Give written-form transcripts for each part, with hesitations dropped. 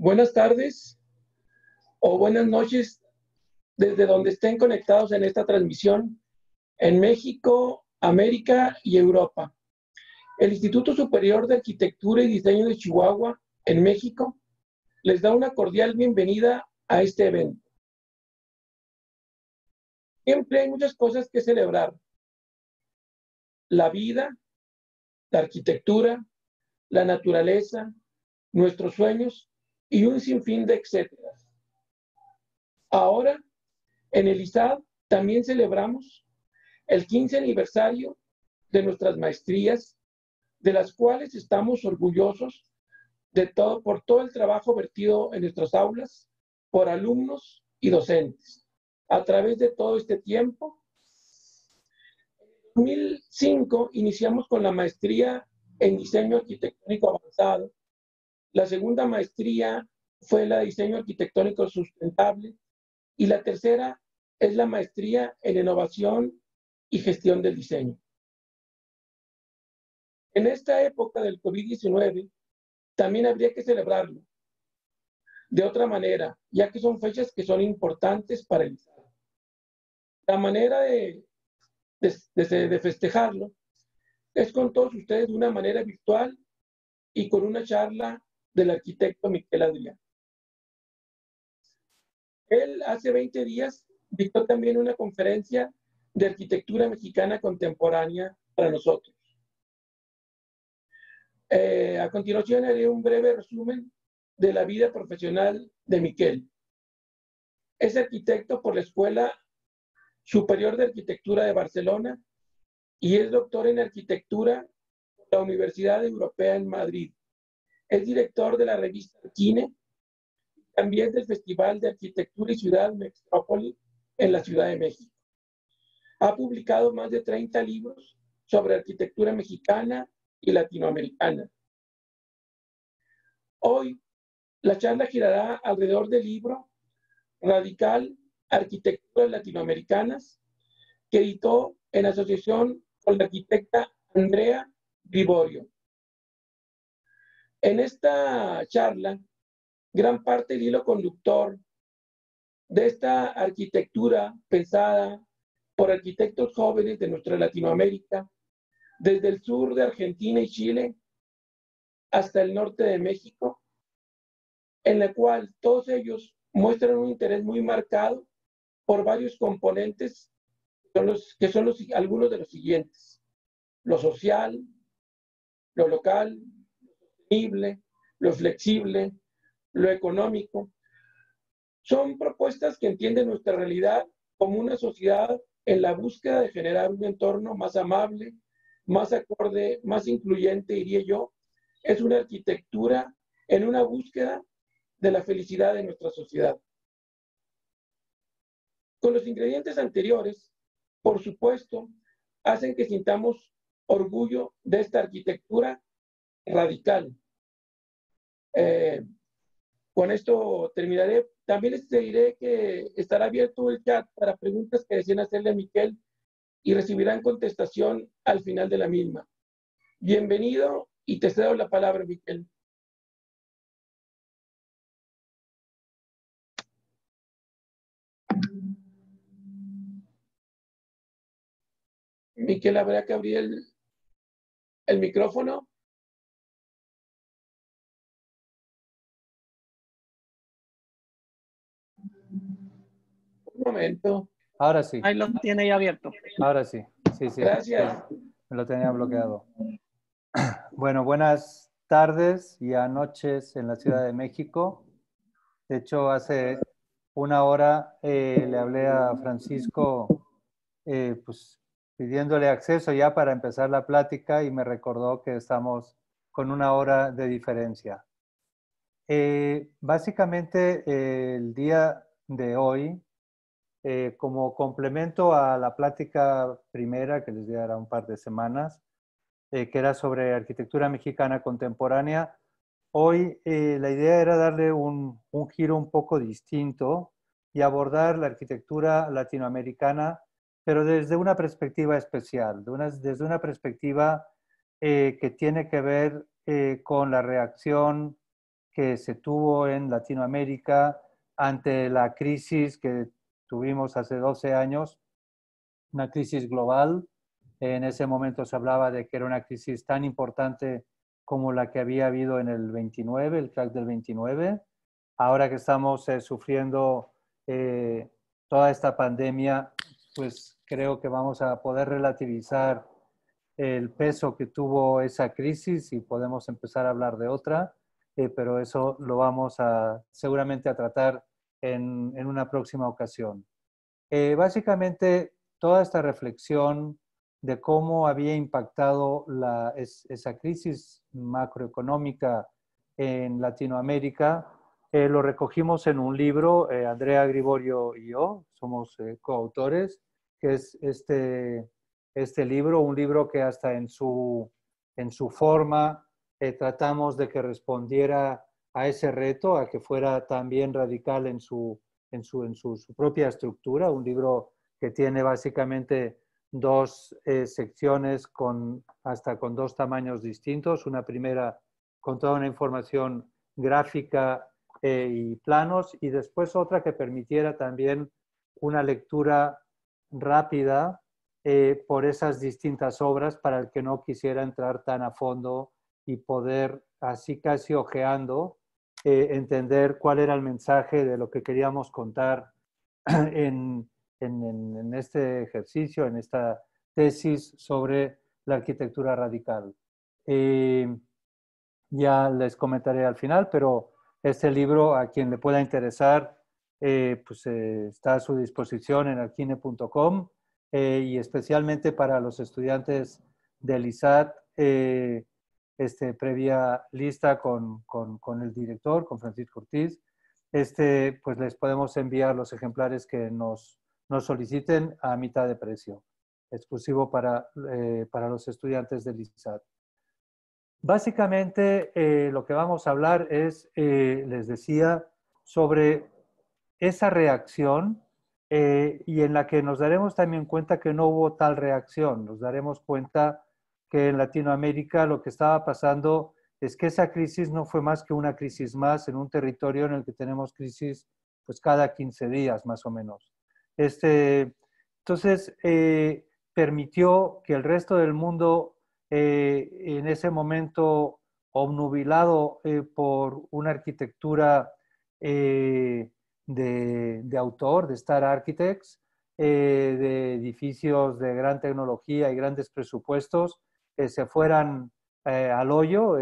Buenas tardes o buenas noches desde donde estén conectados en esta transmisión en México, América y Europa. El Instituto Superior de Arquitectura y Diseño de Chihuahua, en México, les da una cordial bienvenida a este evento. Siempre hay muchas cosas que celebrar. La vida, la arquitectura, la naturaleza, nuestros sueños y un sinfín de etcéteras. Ahora, en el ISAD también celebramos el 15 aniversario de nuestras maestrías, de las cuales estamos orgullosos por todo el trabajo vertido en nuestras aulas por alumnos y docentes. A través de todo este tiempo, en 2005 iniciamos con la maestría en diseño arquitectónico avanzado. La segunda maestría fue la de diseño arquitectónico sustentable y la tercera es la maestría en innovación y gestión del diseño. En esta época del COVID-19 también habría que celebrarlo de otra manera, ya que son fechas que son importantes para el ISAD. La manera de festejarlo es con todos ustedes de una manera virtual y con una charla del arquitecto Miquel Adrián. Él hace 20 días dictó también una conferencia de arquitectura mexicana contemporánea para nosotros. A continuación haré un breve resumen de la vida profesional de Miquel. Es arquitecto por la Escuela Superior de Arquitectura de Barcelona y es doctor en arquitectura por la Universidad Europea en Madrid. Es director de la revista Arquine, también del Festival de Arquitectura y Ciudad Metrópoli en la Ciudad de México. Ha publicado más de 30 libros sobre arquitectura mexicana y latinoamericana. Hoy, la charla girará alrededor del libro Radical Arquitecturas Latinoamericanas, que editó en asociación con la arquitecta Andrea Liborio. En esta charla, gran parte del hilo conductor de esta arquitectura pensada por arquitectos jóvenes de nuestra Latinoamérica, desde el sur de Argentina y Chile hasta el norte de México, en la cual todos ellos muestran un interés muy marcado por varios componentes que son algunos de los siguientes: lo social, lo local, lo sostenible, lo flexible, lo económico. Son propuestas que entienden nuestra realidad como una sociedad en la búsqueda de generar un entorno más amable, más acorde, más incluyente, diría yo. Es una arquitectura en una búsqueda de la felicidad de nuestra sociedad. Con los ingredientes anteriores, por supuesto, hacen que sintamos orgullo de esta arquitectura radical. Con esto terminaré. También les diré que estará abierto el chat para preguntas que deseen hacerle a Miquel y recibirán contestación al final de la misma. Bienvenido y te cedo la palabra, Miquel. Miquel, ¿habrá que abrir el micrófono? Un momento. Ahora sí. Ahí lo tiene ya abierto. Ahora sí. Sí. Gracias. Me lo tenía bloqueado. Bueno, buenas tardes y noches en la Ciudad de México. De hecho, hace una hora le hablé a Francisco pues, pidiéndole acceso ya para empezar la plática y me recordó que estamos con una hora de diferencia. Básicamente, el día de hoy, como complemento a la plática primera que les di ahora un par de semanas, que era sobre arquitectura mexicana contemporánea, hoy la idea era darle un giro un poco distinto y abordar la arquitectura latinoamericana, pero desde una perspectiva especial, desde una perspectiva que tiene que ver con la reacción que se tuvo en Latinoamérica ante la crisis que tuvimos hace 12 años, una crisis global. En ese momento se hablaba de que era una crisis tan importante como la que había habido en el 29, el crack del 29. Ahora que estamos sufriendo toda esta pandemia, pues creo que vamos a poder relativizar el peso que tuvo esa crisis y podemos empezar a hablar de otra, pero eso lo vamos seguramente a tratar en una próxima ocasión. Básicamente, toda esta reflexión de cómo había impactado esa crisis macroeconómica en Latinoamérica, lo recogimos en un libro, Andrea Griborio y yo, somos coautores, que es este libro, un libro que hasta en su forma tratamos de que respondiera a ese reto, a que fuera también radical en su propia estructura, un libro que tiene básicamente dos secciones hasta con dos tamaños distintos, una primera con toda una información gráfica y planos, y después otra que permitiera también una lectura rápida por esas distintas obras para el que no quisiera entrar tan a fondo y poder, así casi ojeando, entender cuál era el mensaje de lo que queríamos contar en este ejercicio, en esta tesis sobre la arquitectura radical. Ya les comentaré al final, pero este libro, a quien le pueda interesar, está a su disposición en alquine.com y especialmente para los estudiantes del ISAT, previa lista con el director, con Francisco Ortiz, pues les podemos enviar los ejemplares que nos soliciten a mitad de precio, exclusivo para los estudiantes del ISAT. Básicamente, lo que vamos a hablar es, les decía, sobre esa reacción y en la que nos daremos también cuenta que no hubo tal reacción. Nos daremos cuenta que en Latinoamérica lo que estaba pasando es que esa crisis no fue más que una crisis más en un territorio en el que tenemos crisis pues cada 15 días más o menos. Entonces, permitió que el resto del mundo en ese momento obnubilado por una arquitectura de autor, de Star Architects, de edificios de gran tecnología y grandes presupuestos, se fueran al hoyo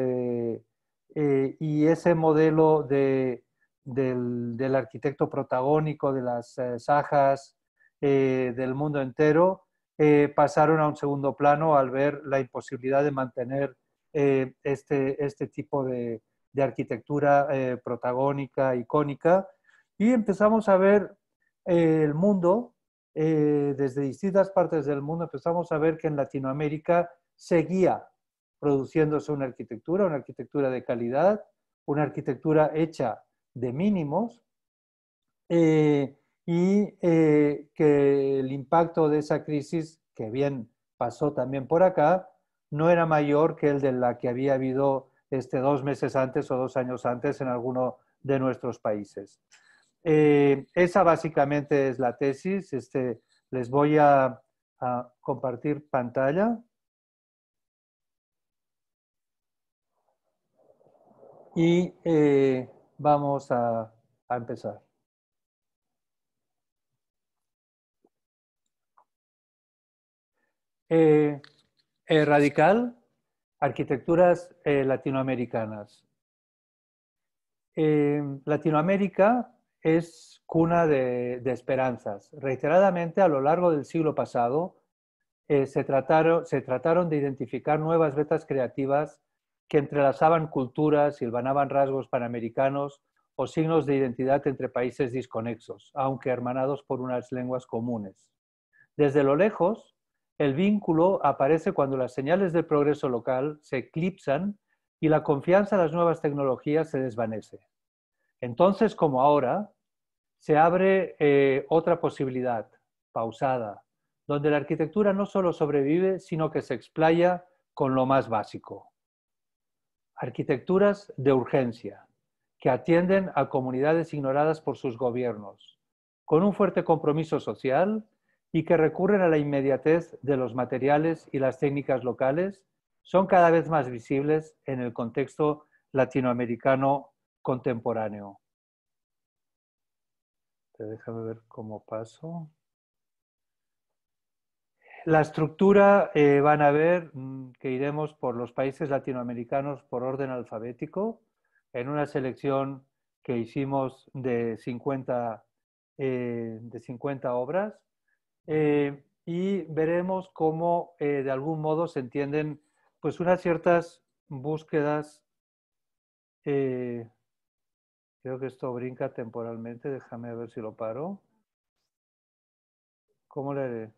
y ese modelo del arquitecto protagónico, de las sajas del mundo entero, pasaron a un segundo plano al ver la imposibilidad de mantener este tipo de arquitectura protagónica, icónica, y empezamos a ver el mundo desde distintas partes del mundo, empezamos a ver que en Latinoamérica seguía produciéndose una arquitectura de calidad, una arquitectura hecha de mínimos, y que el impacto de esa crisis, que bien pasó también por acá, no era mayor que el de la que había habido 2 meses antes o 2 años antes en alguno de nuestros países. Esa básicamente es la tesis. Les voy a compartir pantalla. Y vamos a empezar. Radical, arquitecturas latinoamericanas. Latinoamérica es cuna de esperanzas. Reiteradamente a lo largo del siglo pasado se trataron de identificar nuevas vetas creativas que entrelazaban culturas, hilvanaban rasgos panamericanos o signos de identidad entre países disconexos, aunque hermanados por unas lenguas comunes. Desde lo lejos, el vínculo aparece cuando las señales del progreso local se eclipsan y la confianza en las nuevas tecnologías se desvanece. Entonces, como ahora, se abre otra posibilidad, pausada, donde la arquitectura no solo sobrevive, sino que se explaya con lo más básico. Arquitecturas de urgencia, que atienden a comunidades ignoradas por sus gobiernos, con un fuerte compromiso social y que recurren a la inmediatez de los materiales y las técnicas locales, son cada vez más visibles en el contexto latinoamericano contemporáneo. Déjame ver cómo paso. La estructura van a ver que iremos por los países latinoamericanos por orden alfabético, en una selección que hicimos de 50 obras, y veremos cómo de algún modo se entienden pues unas ciertas búsquedas. Creo que esto brinca temporalmente, déjame ver si lo paro. ¿Cómo le haré?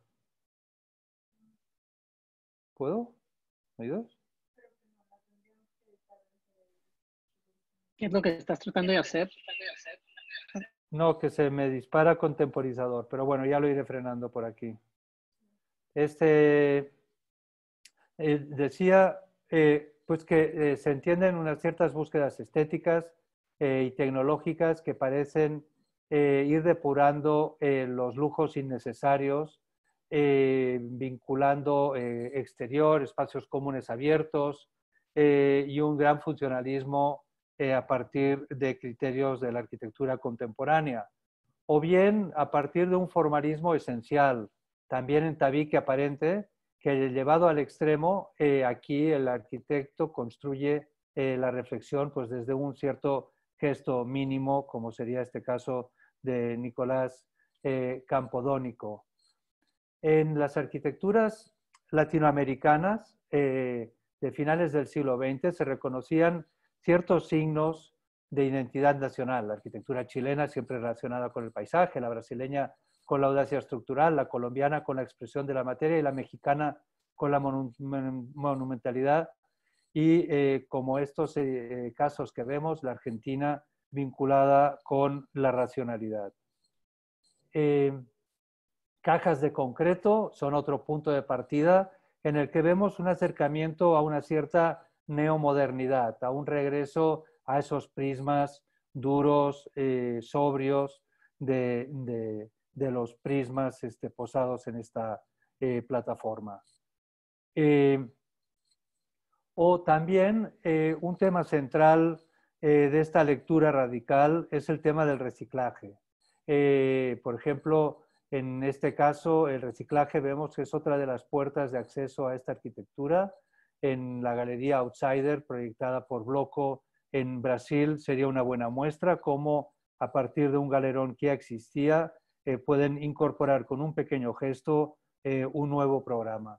¿Puedo? ¿Me ayudas? ¿Qué es lo que estás tratando de hacer? No, que se me dispara con temporizador, pero bueno, ya lo iré frenando por aquí. Decía pues que se entienden unas ciertas búsquedas estéticas y tecnológicas que parecen ir depurando los lujos innecesarios, vinculando exterior, espacios comunes abiertos y un gran funcionalismo a partir de criterios de la arquitectura contemporánea, o bien a partir de un formalismo esencial, también en tabique aparente, que llevado al extremo, aquí el arquitecto construye la reflexión pues desde un cierto gesto mínimo, como sería este caso de Nicolás Campodónico. En las arquitecturas latinoamericanas de finales del siglo XX se reconocían ciertos signos de identidad nacional. La arquitectura chilena siempre relacionada con el paisaje, la brasileña con la audacia estructural, la colombiana con la expresión de la materia y la mexicana con la monumentalidad. Y como estos casos que vemos, la Argentina vinculada con la racionalidad. Cajas de concreto son otro punto de partida en el que vemos un acercamiento a una cierta neomodernidad, a un regreso a esos prismas duros, sobrios de los prismas posados en esta plataforma. O también un tema central de esta lectura radical es el tema del reciclaje. Por ejemplo, en este caso, el reciclaje vemos que es otra de las puertas de acceso a esta arquitectura. En la Galería Outsider, proyectada por Bloco en Brasil, sería una buena muestra cómo a partir de un galerón que ya existía, pueden incorporar con un pequeño gesto un nuevo programa.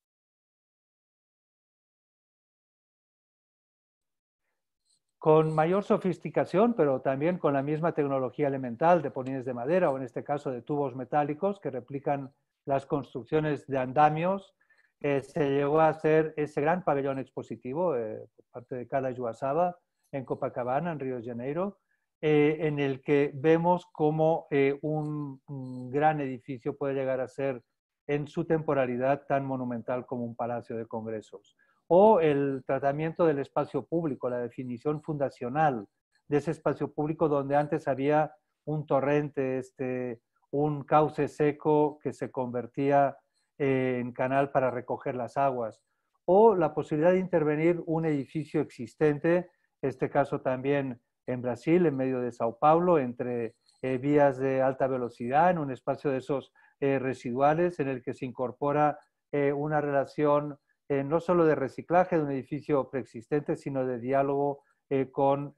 Con mayor sofisticación, pero también con la misma tecnología elemental de polines de madera o en este caso de tubos metálicos que replican las construcciones de andamios, se llegó a hacer ese gran pabellón expositivo por parte de Carla Yuasaba en Copacabana, en Río de Janeiro, en el que vemos cómo un gran edificio puede llegar a ser en su temporalidad tan monumental como un palacio de congresos. O el tratamiento del espacio público, la definición fundacional de ese espacio público donde antes había un torrente, un cauce seco que se convertía en canal para recoger las aguas. O la posibilidad de intervenir un edificio existente, este caso también en Brasil, en medio de Sao Paulo, entre vías de alta velocidad, en un espacio de esos residuales en el que se incorpora una relación no solo de reciclaje de un edificio preexistente, sino de diálogo con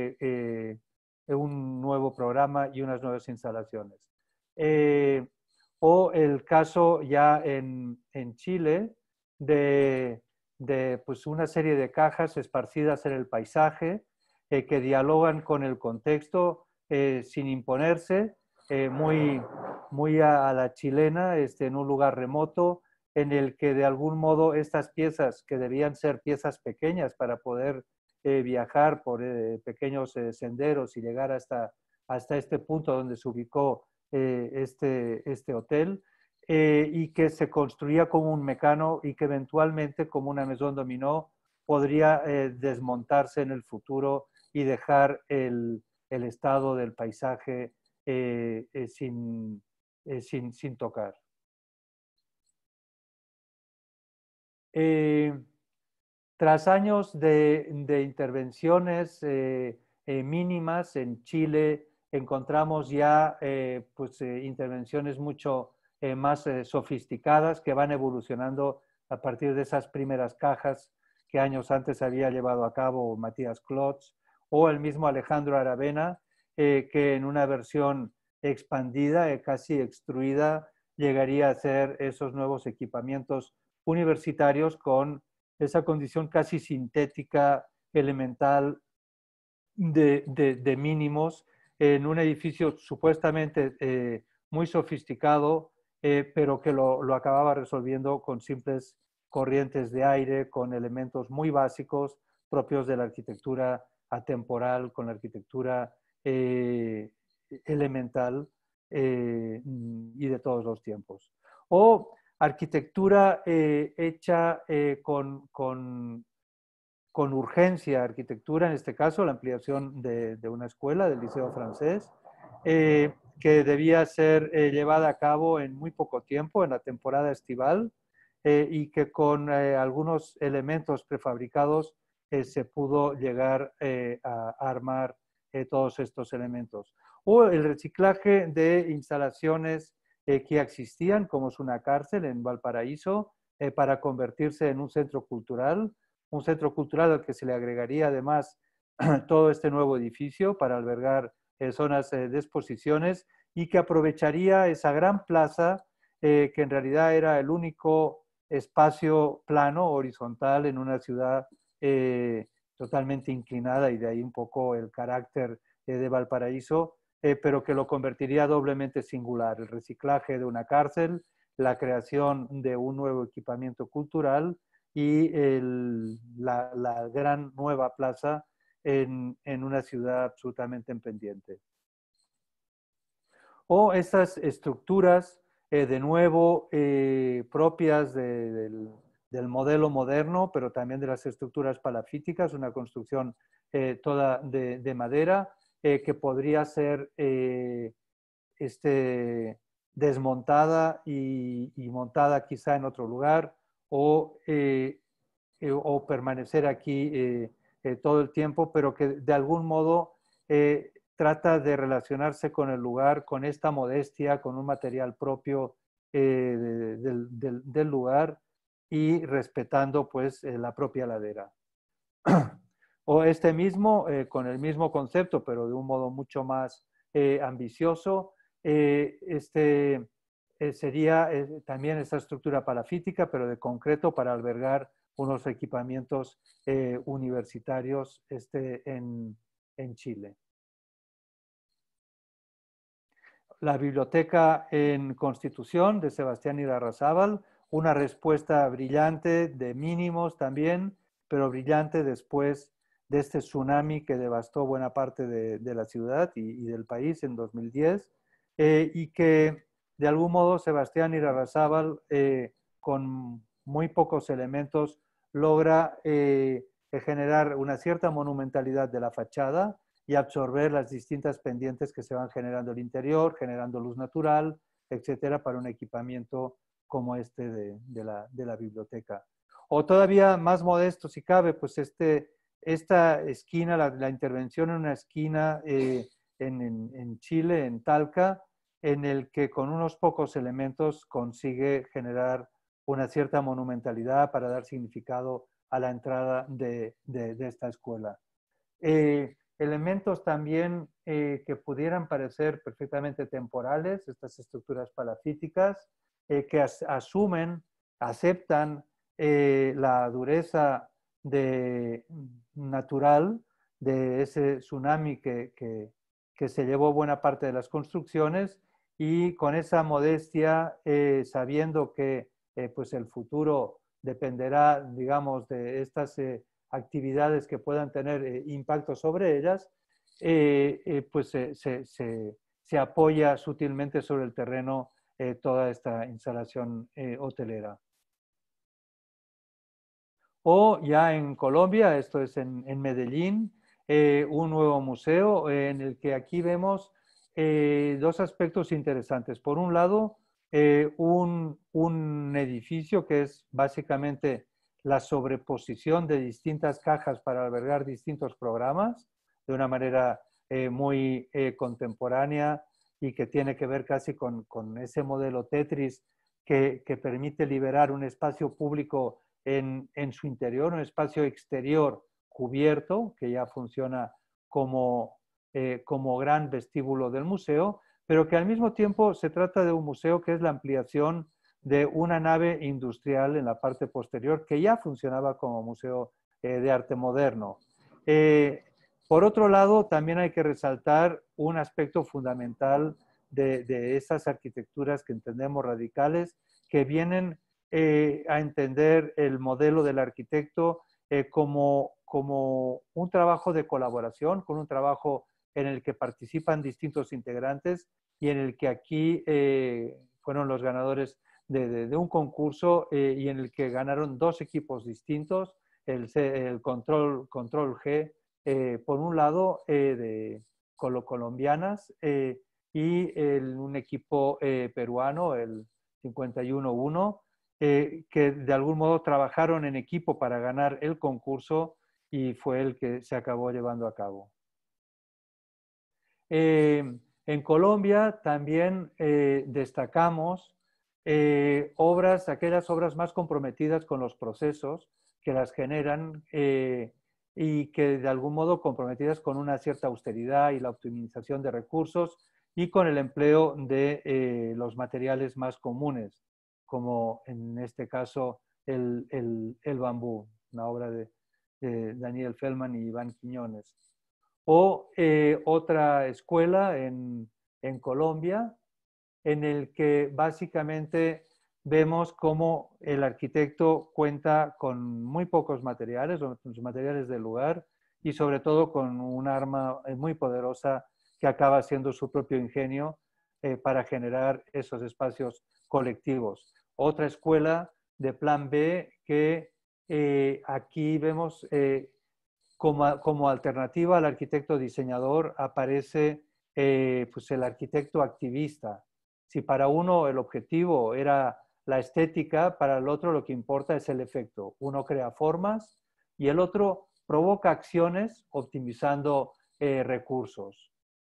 un nuevo programa y unas nuevas instalaciones. O el caso ya en Chile de pues una serie de cajas esparcidas en el paisaje que dialogan con el contexto sin imponerse, muy a la chilena, en un lugar remoto, en el que de algún modo estas piezas, que debían ser piezas pequeñas para poder viajar por pequeños senderos y llegar hasta este punto donde se ubicó este hotel, y que se construía como un mecano y que eventualmente, como una maison dominó, podría desmontarse en el futuro y dejar el estado del paisaje sin tocar. Tras años de intervenciones mínimas en Chile, encontramos ya intervenciones mucho más sofisticadas que van evolucionando a partir de esas primeras cajas que años antes había llevado a cabo Matías Klotz o el mismo Alejandro Aravena, que en una versión expandida, casi extruida, llegaría a hacer esos nuevos equipamientos universitarios con esa condición casi sintética, elemental, de mínimos, en un edificio supuestamente muy sofisticado, pero que lo acababa resolviendo con simples corrientes de aire, con elementos muy básicos propios de la arquitectura atemporal, con la arquitectura elemental y de todos los tiempos. O arquitectura hecha con urgencia, arquitectura, en este caso la ampliación de una escuela, del Liceo Francés, que debía ser llevada a cabo en muy poco tiempo, en la temporada estival, y que con algunos elementos prefabricados se pudo llegar a armar todos estos elementos. O el reciclaje de instalaciones que ya existían, como es una cárcel en Valparaíso, para convertirse en un centro cultural al que se le agregaría además todo este nuevo edificio para albergar zonas de exposiciones y que aprovecharía esa gran plaza que en realidad era el único espacio plano, horizontal, en una ciudad totalmente inclinada, y de ahí un poco el carácter de Valparaíso, pero que lo convertiría doblemente singular: el reciclaje de una cárcel, la creación de un nuevo equipamiento cultural y la gran nueva plaza en una ciudad absolutamente en pendiente. O estas estructuras, de nuevo, propias del modelo moderno, pero también de las estructuras palafíticas, una construcción toda de madera, que podría ser desmontada y montada quizá en otro lugar, o permanecer aquí todo el tiempo, pero que de algún modo trata de relacionarse con el lugar, con esta modestia, con un material propio del lugar, y respetando pues la propia ladera. O este mismo, con el mismo concepto, pero de un modo mucho más ambicioso, sería también esta estructura palafítica, pero de concreto, para albergar unos equipamientos universitarios en Chile. La biblioteca en Constitución de Sebastián Irarrázaval, una respuesta brillante de mínimos también, pero brillante después de este tsunami que devastó buena parte de la ciudad y del país en 2010, y que de algún modo Sebastián Irarrázaval, con muy pocos elementos, logra generar una cierta monumentalidad de la fachada y absorber las distintas pendientes que se van generando al interior, generando luz natural, etcétera, para un equipamiento como este de la biblioteca. O todavía más modesto, si cabe, pues esta esquina, la intervención en una esquina en Chile, en Talca, en el que con unos pocos elementos consigue generar una cierta monumentalidad para dar significado a la entrada de esta escuela. Elementos también que pudieran parecer perfectamente temporales, estas estructuras palafíticas, que asumen, aceptan la dureza natural de ese tsunami que se llevó buena parte de las construcciones, y con esa modestia, sabiendo que pues el futuro dependerá, digamos, de estas actividades que puedan tener impacto sobre ellas, pues se apoya sutilmente sobre el terreno toda esta instalación hotelera. O ya en Colombia, esto es en Medellín, un nuevo museo en el que aquí vemos dos aspectos interesantes. Por un lado, un edificio que es básicamente la sobreposición de distintas cajas para albergar distintos programas de una manera muy contemporánea y que tiene que ver casi con ese modelo Tetris que permite liberar un espacio público en su interior, un espacio exterior cubierto que ya funciona como gran vestíbulo del museo, pero que al mismo tiempo se trata de un museo que es la ampliación de una nave industrial en la parte posterior que ya funcionaba como museo de arte moderno. Por otro lado, también hay que resaltar un aspecto fundamental de esas arquitecturas que entendemos radicales, que vienen a entender el modelo del arquitecto como un trabajo de colaboración, con un trabajo en el que participan distintos integrantes y en el que aquí fueron los ganadores de un concurso y en el que ganaron dos equipos distintos, el Control G, por un lado, de colombianas y un equipo peruano, el 51-1, que de algún modo trabajaron en equipo para ganar el concurso y fue el que se acabó llevando a cabo. En Colombia también destacamos aquellas obras más comprometidas con los procesos que las generan y que de algún modo comprometidas con una cierta austeridad y la optimización de recursos y con el empleo de los materiales más comunes, como en este caso el bambú, una obra de Daniel Feldman y Iván Quiñones. O otra escuela en Colombia, en el que básicamente vemos cómo el arquitecto cuenta con muy pocos materiales, los materiales del lugar, y sobre todo con un arma muy poderosa que acaba siendo su propio ingenio para generar esos espacios colectivos. Otra escuela de plan B que aquí vemos como alternativa al arquitecto diseñador aparece pues el arquitecto activista. Si para uno el objetivo era la estética, para el otro lo que importa es el efecto. Uno crea formas y el otro provoca acciones optimizando recursos.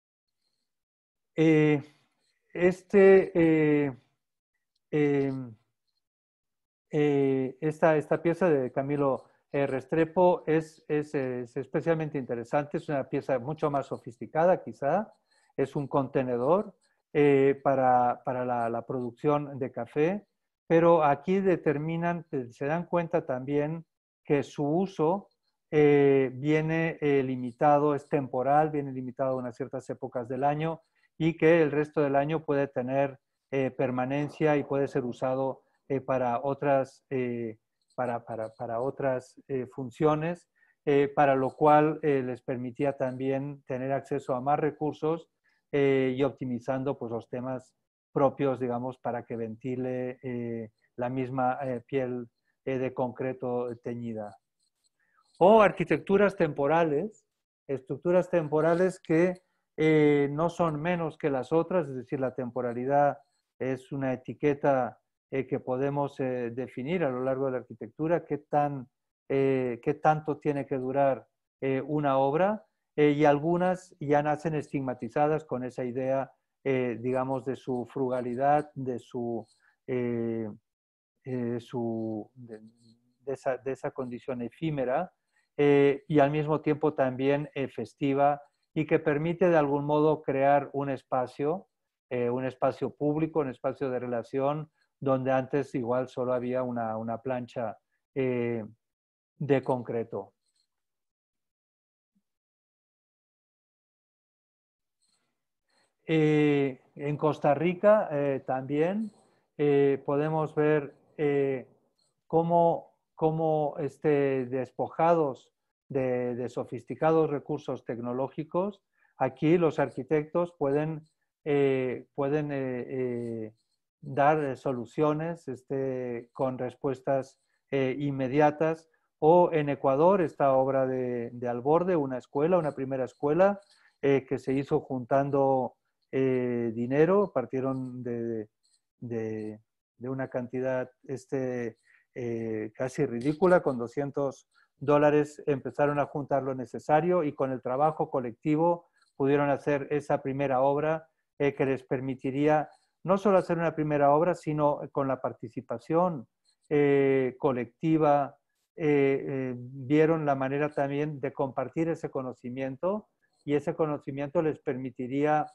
Esta pieza de Camilo Restrepo es especialmente interesante, es una pieza mucho más sofisticada quizá, es un contenedor para la producción de café, pero aquí se dan cuenta también que su uso viene limitado, es temporal, viene limitado a unas ciertas épocas del año y que el resto del año puede tener permanencia y puede ser usado para otras, para otras funciones, para lo cual les permitía también tener acceso a más recursos y optimizando pues, los temas propios, digamos, para que ventile la misma piel de concreto teñida. O arquitecturas temporales, estructuras temporales que no son menos que las otras, es decir, la temporalidad es una etiqueta que podemos definir a lo largo de la arquitectura, qué tanto tiene que durar una obra, y algunas ya nacen estigmatizadas con esa idea, digamos, de su frugalidad, de esa condición efímera, y al mismo tiempo también festiva, y que permite de algún modo crear un espacio público, un espacio de relación, donde antes igual solo había una plancha de concreto. En Costa Rica también podemos ver cómo despojados de sofisticados recursos tecnológicos, aquí los arquitectos pueden dar soluciones con respuestas inmediatas O en Ecuador, esta obra de Alborde, una escuela, una primera escuela, que se hizo juntando dinero, partieron de una cantidad casi ridícula, con $200 empezaron a juntar lo necesario y con el trabajo colectivo pudieron hacer esa primera obra que les permitiría no solo hacer una primera obra, sino con la participación colectiva, vieron la manera también de compartir ese conocimiento y ese conocimiento les permitiría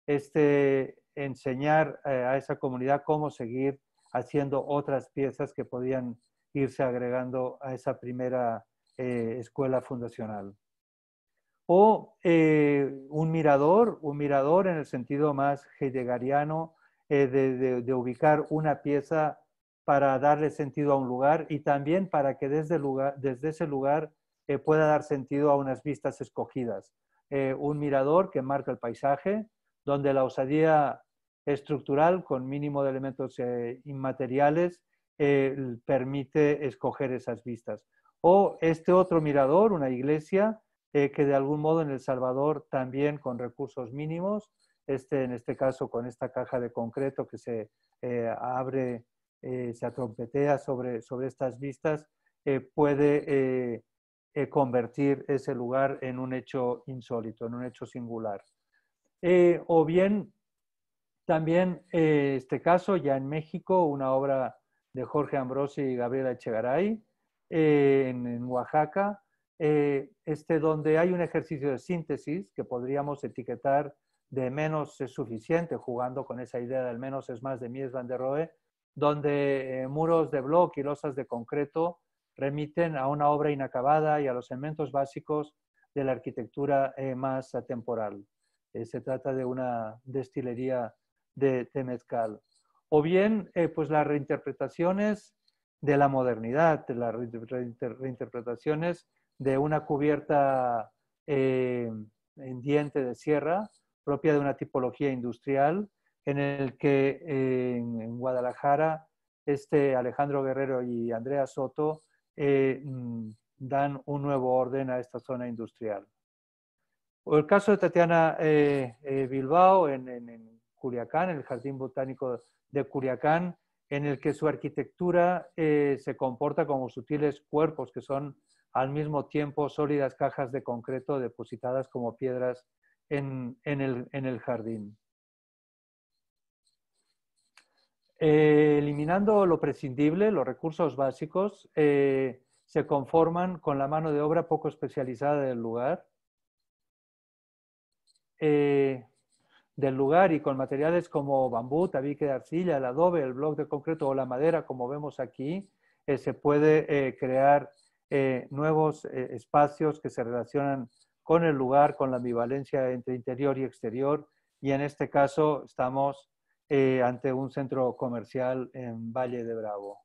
enseñar a esa comunidad cómo seguir haciendo otras piezas que podían irse agregando a esa primera escuela fundacional. O un mirador en el sentido más heideggeriano de ubicar una pieza para darle sentido a un lugar y también para que desde ese lugar pueda dar sentido a unas vistas escogidas. Un mirador que marca el paisaje, donde la osadía estructural con mínimo de elementos inmateriales permite escoger esas vistas. O este otro mirador, una iglesia, que de algún modo en El Salvador también con recursos mínimos, en este caso con esta caja de concreto que se abre, se atrompetea sobre estas vistas, puede convertir ese lugar en un hecho insólito, en un hecho singular. O bien, también este caso ya en México, una obra de Jorge Ambrosi y Gabriela Echegaray, en Oaxaca, donde hay un ejercicio de síntesis que podríamos etiquetar de menos es suficiente, jugando con esa idea del menos es más de Mies van der Rohe, donde muros de bloque y losas de concreto remiten a una obra inacabada y a los elementos básicos de la arquitectura más atemporal. Se trata de una destilería de mezcal. O bien, pues las reinterpretaciones de la modernidad, las reinterpretaciones de una cubierta en diente de sierra, propia de una tipología industrial, en el que en Guadalajara Alejandro Guerrero y Andrea Soto dan un nuevo orden a esta zona industrial. O el caso de Tatiana Bilbao en Culiacán, en el Jardín Botánico de Culiacán, en el que su arquitectura se comporta como sutiles cuerpos que son al mismo tiempo sólidas cajas de concreto depositadas como piedras en el jardín. Eliminando lo prescindible, los recursos básicos se conforman con la mano de obra poco especializada del lugar, y con materiales como bambú, tabique de arcilla, el adobe, el bloque de concreto o la madera, como vemos aquí, se puede crear nuevos espacios que se relacionan con el lugar, con la ambivalencia entre interior y exterior, y en este caso estamos ante un centro comercial en Valle de Bravo.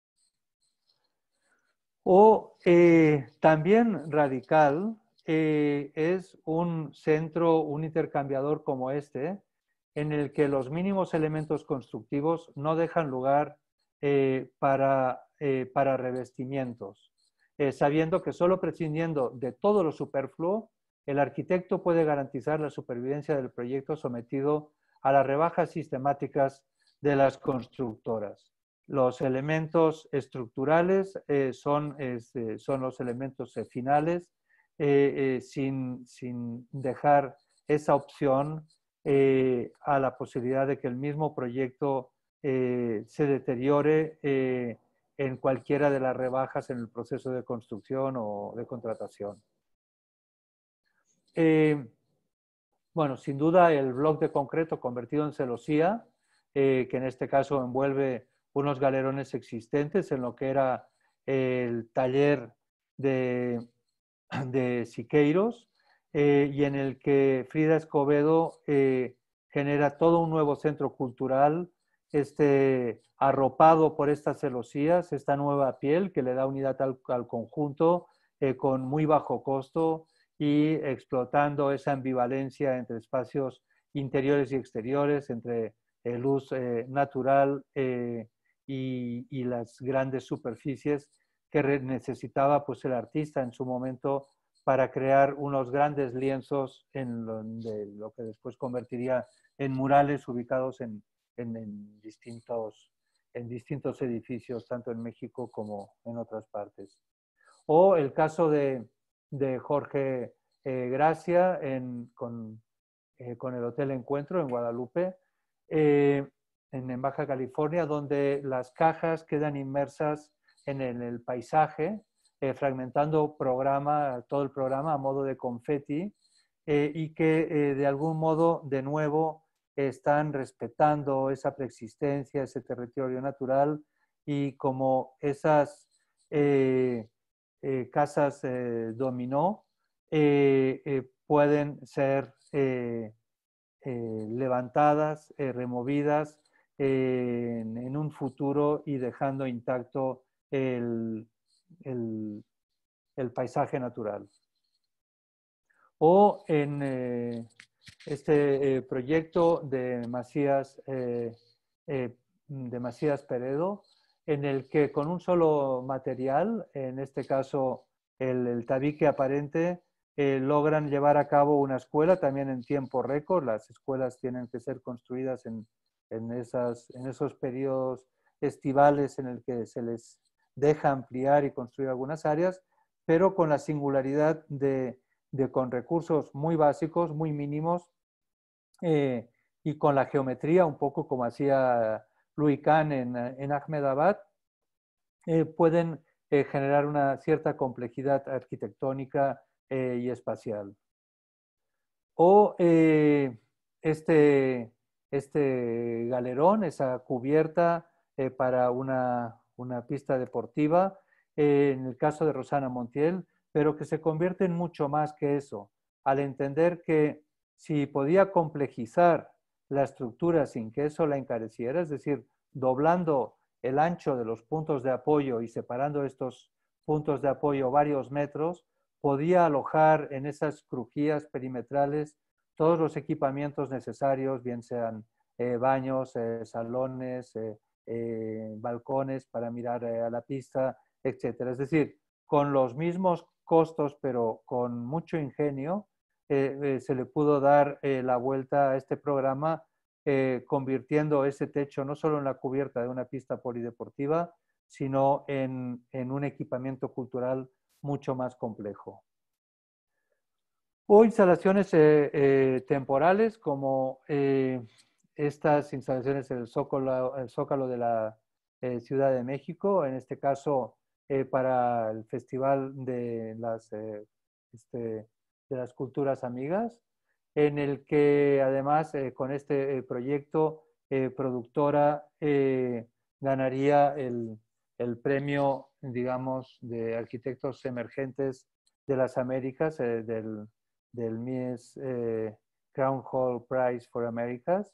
O también radical es un centro, un intercambiador como este, en el que los mínimos elementos constructivos no dejan lugar para revestimientos, sabiendo que solo prescindiendo de todo lo superfluo, el arquitecto puede garantizar la supervivencia del proyecto sometido a las rebajas sistemáticas de las constructoras. Los elementos estructurales son los elementos finales, sin dejar esa opción a la posibilidad de que el mismo proyecto se deteriore en cualquiera de las rebajas en el proceso de construcción o de contratación. Bueno, sin duda el bloque de concreto convertido en celosía, que en este caso envuelve unos galerones existentes en lo que era el taller de Siqueiros, y en el que Frida Escobedo genera todo un nuevo centro cultural arropado por estas celosías, esta nueva piel que le da unidad al conjunto con muy bajo costo y explotando esa ambivalencia entre espacios interiores y exteriores, entre luz natural y las grandes superficies que necesitaba pues, el artista en su momento para crear unos grandes lienzos de lo que después convertiría en murales ubicados en distintos edificios, tanto en México como en otras partes. O el caso de Jorge Gracia con el Hotel Encuentro en Guadalupe, en Baja California, donde las cajas quedan inmersas en el paisaje, fragmentando todo el programa a modo de confeti, y que de algún modo, de nuevo, están respetando esa preexistencia, ese territorio natural, y como esas casas dominó pueden ser levantadas, removidas en un futuro y dejando intacto el paisaje natural. O en este proyecto de Macías Peredo, en el que con un solo material, en este caso el tabique aparente, logran llevar a cabo una escuela también en tiempo récord. Las escuelas tienen que ser construidas en esos periodos estivales en el que se les deja ampliar y construir algunas áreas, pero con la singularidad de con recursos muy básicos, muy mínimos, y con la geometría, un poco como hacía Louis Kahn en Ahmedabad, pueden generar una cierta complejidad arquitectónica y espacial. O este galerón, esa cubierta para una pista deportiva, en el caso de Rosana Montiel, pero que se convierte en mucho más que eso, al entender que si podía complejizar la estructura sin que eso la encareciera, es decir, doblando el ancho de los puntos de apoyo y separando estos puntos de apoyo varios metros, podía alojar en esas crujías perimetrales todos los equipamientos necesarios, bien sean baños, salones, balcones para mirar a la pista, etc. Es decir, con los mismos costos, pero con mucho ingenio, se le pudo dar la vuelta a este programa, convirtiendo ese techo no solo en la cubierta de una pista polideportiva, sino en un equipamiento cultural mucho más complejo. O instalaciones temporales como estas instalaciones en el Zócalo de la Ciudad de México, en este caso para el Festival de las Culturas Amigas, en el que además con este proyecto productora ganaría el premio, digamos, de arquitectos emergentes de las Américas, del Mies Crown Hall Prize for Americas,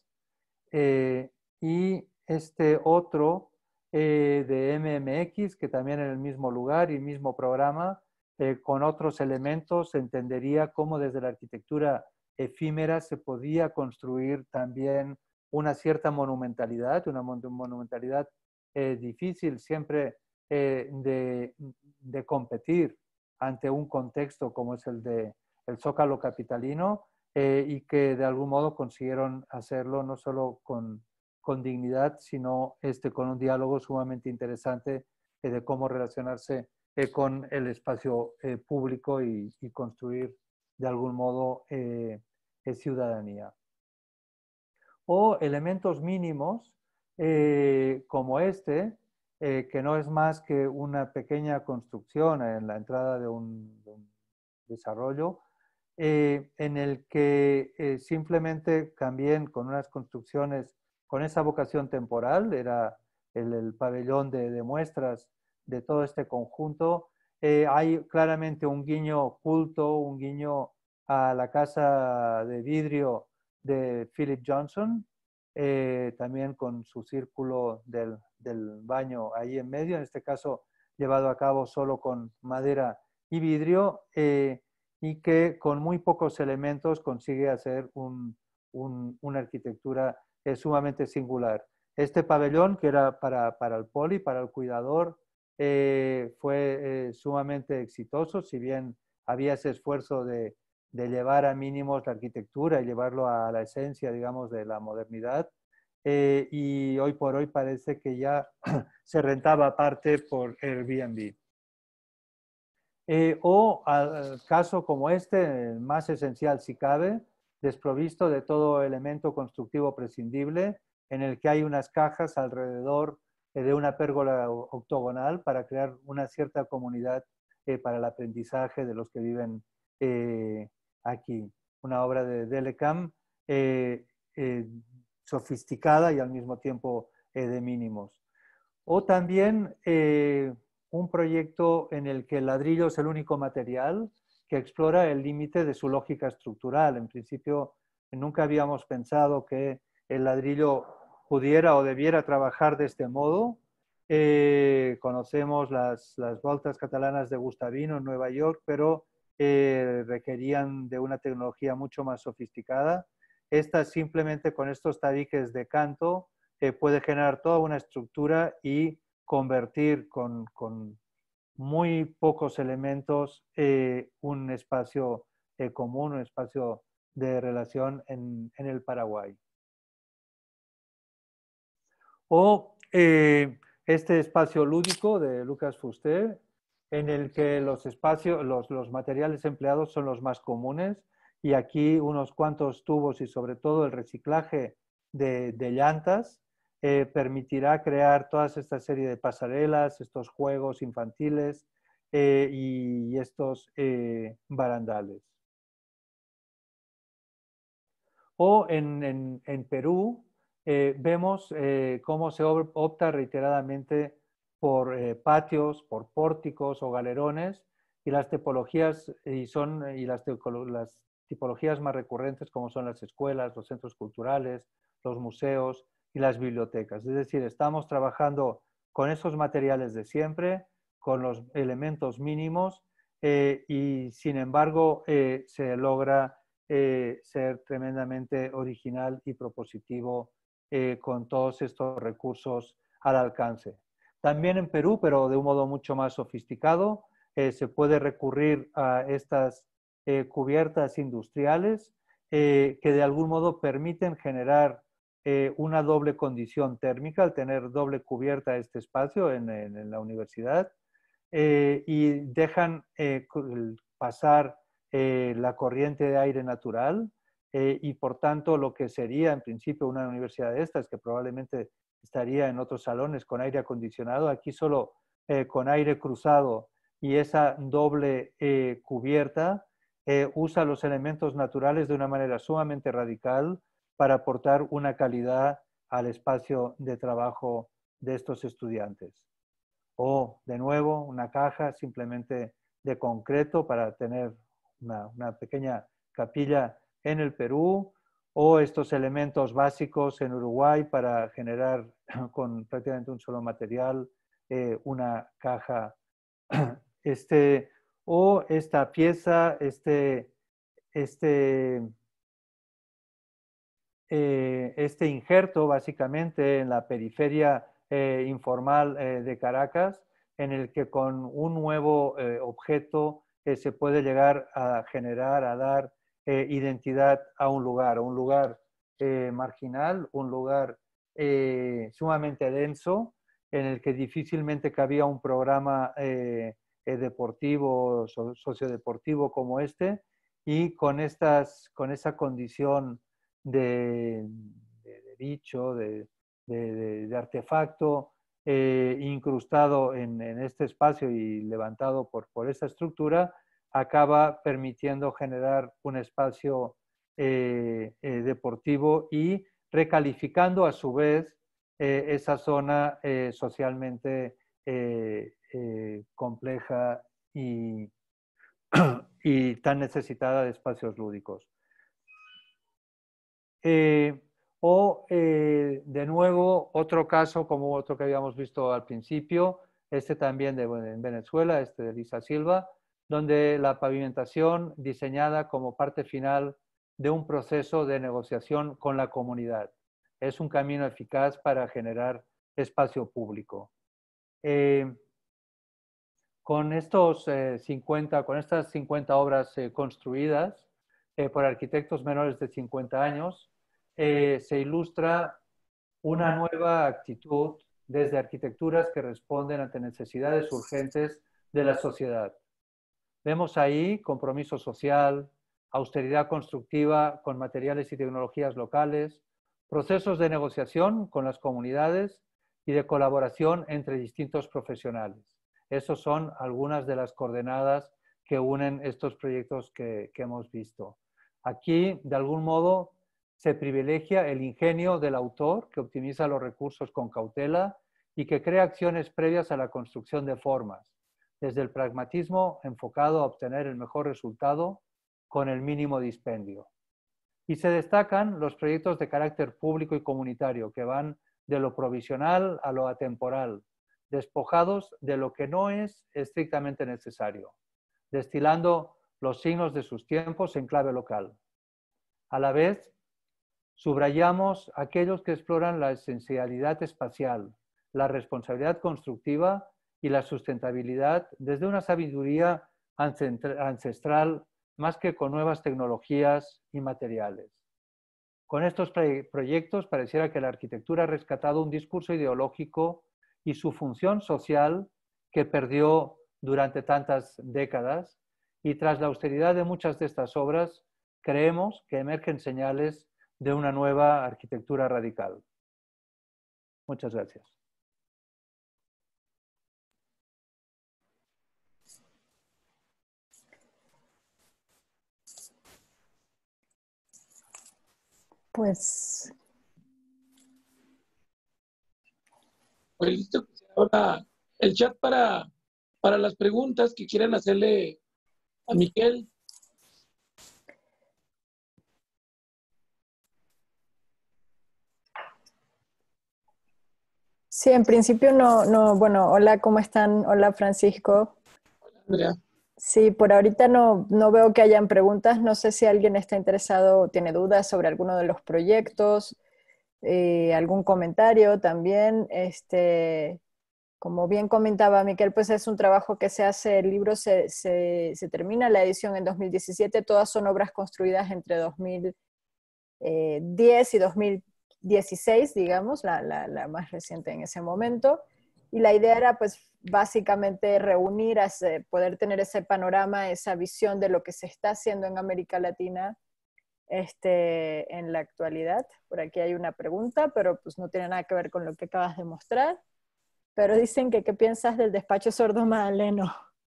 y este otro de MMX, que también en el mismo lugar y mismo programa, con otros elementos, se entendería cómo desde la arquitectura efímera se podía construir también una cierta monumentalidad, una monumentalidad difícil siempre de competir ante un contexto como es el de el Zócalo capitalino, y que de algún modo consiguieron hacerlo no solo con dignidad, sino con un diálogo sumamente interesante de cómo relacionarse con el espacio público y construir de algún modo ciudadanía. O elementos mínimos como que no es más que una pequeña construcción en la entrada de un desarrollo, en el que simplemente también con unas construcciones con esa vocación temporal, era el pabellón de muestras de todo este conjunto. Hay claramente un guiño oculto, un guiño a la casa de vidrio de Philip Johnson, también con su círculo del baño ahí en medio, en este caso llevado a cabo solo con madera y vidrio, y que con muy pocos elementos consigue hacer una arquitectura sumamente singular. Este pabellón, que era para el poli, para el cuidador, fue sumamente exitoso, si bien había ese esfuerzo de llevar a mínimos la arquitectura y llevarlo a la esencia, digamos, de la modernidad. Y hoy por hoy parece que ya se rentaba aparte por Airbnb. O al caso como este, más esencial si cabe, desprovisto de todo elemento constructivo prescindible, en el que hay unas cajas alrededor de una pérgola octogonal para crear una cierta comunidad para el aprendizaje de los que viven aquí. Una obra de Delecam sofisticada y al mismo tiempo de mínimos. O también un proyecto en el que el ladrillo es el único material que explora el límite de su lógica estructural. En principio, nunca habíamos pensado que el ladrillo pudiera o debiera trabajar de este modo. Conocemos las voltas catalanas de Gustavino en Nueva York, pero requerían de una tecnología mucho más sofisticada. Esta simplemente con estos tabiques de canto puede generar toda una estructura y convertir con muy pocos elementos un espacio común, un espacio de relación en el Paraguay. O este espacio lúdico de Lucas Fuster, en el que los espacios, los materiales empleados son los más comunes, y aquí unos cuantos tubos y sobre todo el reciclaje de llantas permitirá crear toda esta serie de pasarelas, estos juegos infantiles y estos barandales. O en Perú vemos cómo se opta reiteradamente por patios, por pórticos o galerones, y las tipologías las tipologías más recurrentes, como son las escuelas, los centros culturales, los museos y las bibliotecas. Es decir, estamos trabajando con esos materiales de siempre, con los elementos mínimos y sin embargo se logra ser tremendamente original y propositivo con todos estos recursos al alcance. También en Perú, pero de un modo mucho más sofisticado, se puede recurrir a estas cubiertas industriales que de algún modo permiten generar una doble condición térmica al tener doble cubierta este espacio en la universidad y dejan pasar la corriente de aire natural y por tanto lo que sería en principio una universidad de estas, que probablemente estaría en otros salones con aire acondicionado, aquí solo con aire cruzado y esa doble cubierta usa los elementos naturales de una manera sumamente radical para aportar una calidad al espacio de trabajo de estos estudiantes. O, de nuevo, una caja simplemente de concreto para tener una pequeña capilla en el Perú, o estos elementos básicos en Uruguay para generar con prácticamente un solo material una caja. O esta pieza, este injerto básicamente en la periferia informal de Caracas, en el que con un nuevo objeto se puede llegar a generar, a dar identidad a un lugar marginal, un lugar sumamente denso, en el que difícilmente cabía un programa deportivo, sociodeportivo como este, y con esa condición de bicho, de artefacto incrustado en este espacio y levantado por esta estructura, acaba permitiendo generar un espacio deportivo y recalificando a su vez esa zona socialmente compleja y tan necesitada de espacios lúdicos. De nuevo, otro caso como otro que habíamos visto al principio, este también en Venezuela, este de Lisa Silva, donde la pavimentación diseñada como parte final de un proceso de negociación con la comunidad. Es un camino eficaz para generar espacio público. con estos 50, con estas 50 obras construidas por arquitectos menores de 50 años, se ilustra una nueva actitud desde arquitecturas que responden ante necesidades urgentes de la sociedad. Vemos ahí compromiso social, austeridad constructiva con materiales y tecnologías locales, procesos de negociación con las comunidades y de colaboración entre distintos profesionales. Esas son algunas de las coordenadas que unen estos proyectos que hemos visto. Aquí, de algún modo, se privilegia el ingenio del autor, que optimiza los recursos con cautela y que crea acciones previas a la construcción de formas, desde el pragmatismo enfocado a obtener el mejor resultado con el mínimo dispendio. Y se destacan los proyectos de carácter público y comunitario, que van de lo provisional a lo atemporal, despojados de lo que no es estrictamente necesario, destilando los signos de sus tiempos en clave local. A la vez, subrayamos aquellos que exploran la esencialidad espacial, la responsabilidad constructiva y la sustentabilidad desde una sabiduría ancestral más que con nuevas tecnologías y materiales. Con estos proyectos pareciera que la arquitectura ha rescatado un discurso ideológico y su función social que perdió durante tantas décadas, y tras la austeridad de muchas de estas obras, creemos que emergen señales de una nueva arquitectura radical. Muchas gracias. Pues, Pues listo. Ahora el chat para las preguntas que quieran hacerle a Miquel. sí, en principio bueno, hola, ¿cómo están? Hola, Francisco. Andrea. Sí, por ahorita no veo que hayan preguntas. No sé si alguien está interesado o tiene dudas sobre alguno de los proyectos, algún comentario también. Como bien comentaba Miquel, pues es un trabajo que se hace, el libro se termina la edición en 2017, todas son obras construidas entre 2010 y 2016, digamos, la más reciente en ese momento. Y la idea era pues básicamente reunir, poder tener ese panorama, esa visión de lo que se está haciendo en América Latina en la actualidad. Por aquí hay una pregunta, pero pues no tiene nada que ver con lo que acabas de mostrar. Pero dicen que, ¿qué piensas del despacho sordo madaleno?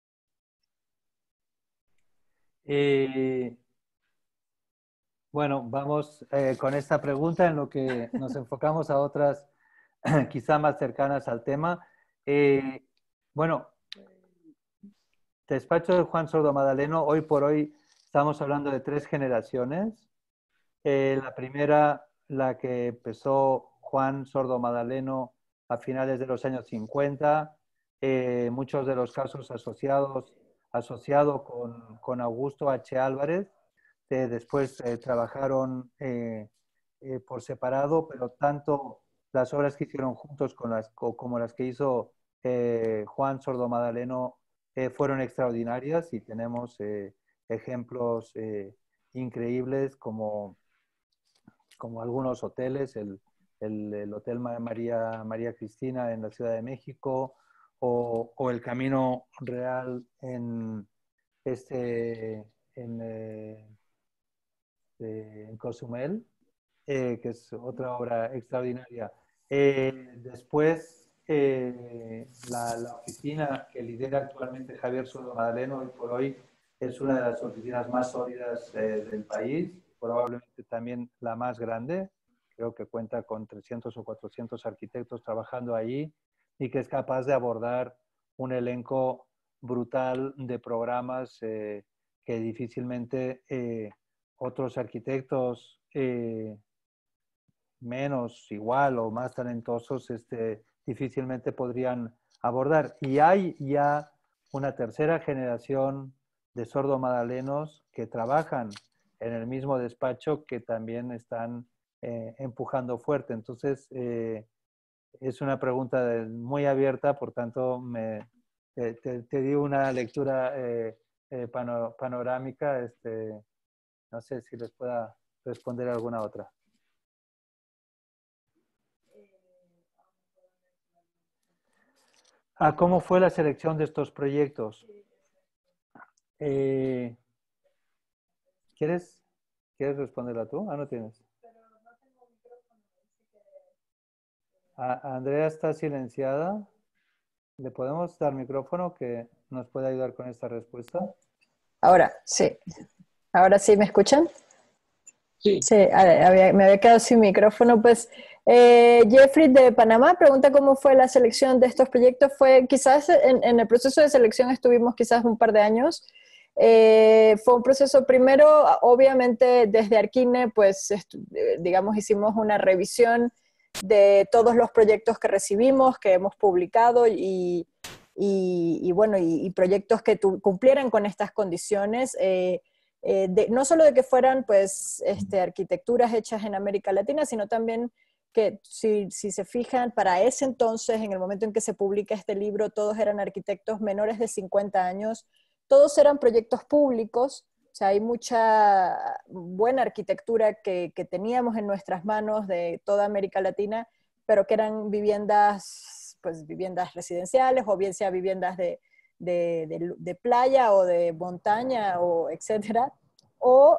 Bueno, vamos con esta pregunta en lo que nos enfocamos a otras quizá más cercanas al tema. Bueno, despacho de Juan Sordo Madaleno, hoy por hoy estamos hablando de 3 generaciones. La primera, la que empezó Juan Sordo Madaleno a finales de los años 50, muchos de los casos asociado con Augusto H. Álvarez. Después trabajaron por separado, pero tanto las obras que hicieron juntos como las que hizo Juan Sordo Madaleno fueron extraordinarias, y tenemos ejemplos increíbles como algunos hoteles, el Hotel María Cristina en la Ciudad de México, o el Camino Real en Cozumel, que es otra obra extraordinaria. Después, la oficina que lidera actualmente Javier Sordo Madaleno, hoy por hoy, es una de las oficinas más sólidas del país, probablemente también la más grande. Creo que cuenta con 300 o 400 arquitectos trabajando allí, y que es capaz de abordar un elenco brutal de programas que difícilmente otros arquitectos menos, igual o más talentosos difícilmente podrían abordar. Y hay ya una tercera generación de sordo madalenos que trabajan en el mismo despacho, que también están empujando fuerte. Entonces, es una pregunta muy abierta, por tanto, te di una lectura panorámica. No sé si les pueda responder alguna otra. ¿Cómo fue la selección de estos proyectos? ¿Quieres responderla tú? No tienes. Andrea está silenciada. ¿Le podemos dar micrófono que nos pueda ayudar con esta respuesta? Ahora, sí. ¿Ahora sí me escuchan? Sí. Sí, me había quedado sin micrófono. Pues Jeffrey de Panamá pregunta cómo fue la selección de estos proyectos. Fue quizás en el proceso de selección estuvimos quizás un par de años. Fue un proceso primero, obviamente desde Arquine, pues digamos hicimos una revisión de todos los proyectos que recibimos, que hemos publicado bueno, y proyectos que cumplieran con estas condiciones. No solo de que fueran pues arquitecturas hechas en América Latina, sino también que si se fijan, para ese entonces, en el momento en que se publica este libro, todos eran arquitectos menores de 50 años, todos eran proyectos públicos, o sea, hay mucha buena arquitectura que teníamos en nuestras manos de toda América Latina, pero que eran viviendas, pues viviendas residenciales, o bien sea viviendas de playa o de montaña, o etcétera, o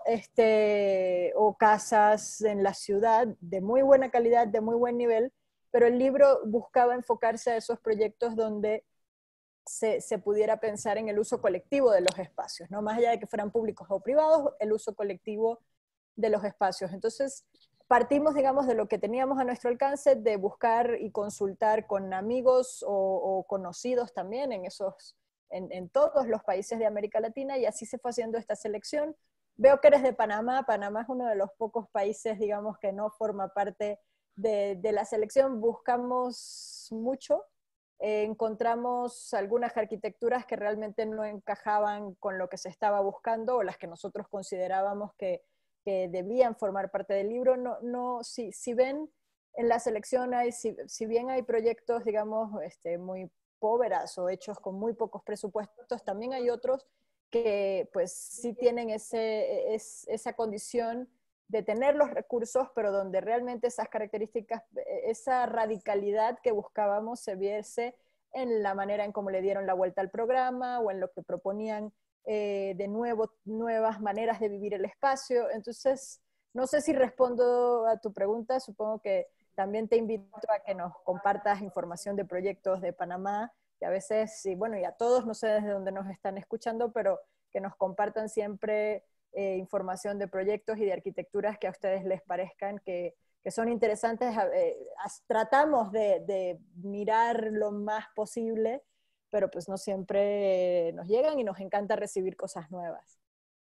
casas en la ciudad de muy buena calidad, de muy buen nivel, pero el libro buscaba enfocarse a esos proyectos donde se pudiera pensar en el uso colectivo de los espacios, ¿no? Más allá de que fueran públicos o privados, el uso colectivo de los espacios. Entonces, partimos, digamos, de lo que teníamos a nuestro alcance, de buscar y consultar con amigos o conocidos también en todos los países de América Latina, y así se fue haciendo esta selección. Veo que eres de Panamá. Panamá es uno de los pocos países, digamos, que no forma parte de la selección. Buscamos mucho. Encontramos algunas arquitecturas que realmente no encajaban con lo que se estaba buscando, o las que nosotros considerábamos que debían formar parte del libro. Si ven en la selección, si bien hay proyectos, digamos, muy pobres o hechos con muy pocos presupuestos, también hay otros que pues sí tienen esa condición de tener los recursos, pero donde realmente esas características, esa radicalidad que buscábamos se viese en la manera en cómo le dieron la vuelta al programa, o en lo que proponían de nuevo, nuevas maneras de vivir el espacio. Entonces, no sé si respondo a tu pregunta. Supongo que también te invito a que nos compartas información de proyectos de Panamá, que a veces, y bueno, y a todos, no sé desde dónde nos están escuchando, pero que nos compartan siempre información de proyectos y de arquitecturas que a ustedes les parezcan que son interesantes. Tratamos de mirar lo más posible, pero pues no siempre nos llegan, y nos encanta recibir cosas nuevas.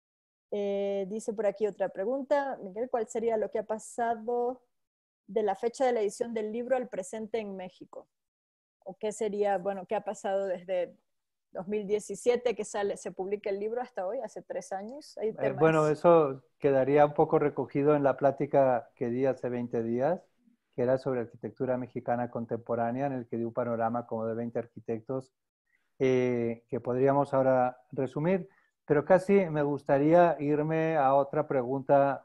Dice por aquí otra pregunta, Miguel, ¿cuál sería lo que ha pasado de la fecha de la edición del libro al presente en México? ¿O qué sería, bueno, qué ha pasado desde 2017 que se publica el libro hasta hoy, hace 3 años? ¿Hay temas? Bueno, eso quedaría un poco recogido en la plática que di hace 20 días, que era sobre arquitectura mexicana contemporánea, en el que di un panorama como de 20 arquitectos que podríamos ahora resumir, pero casi me gustaría irme a otra pregunta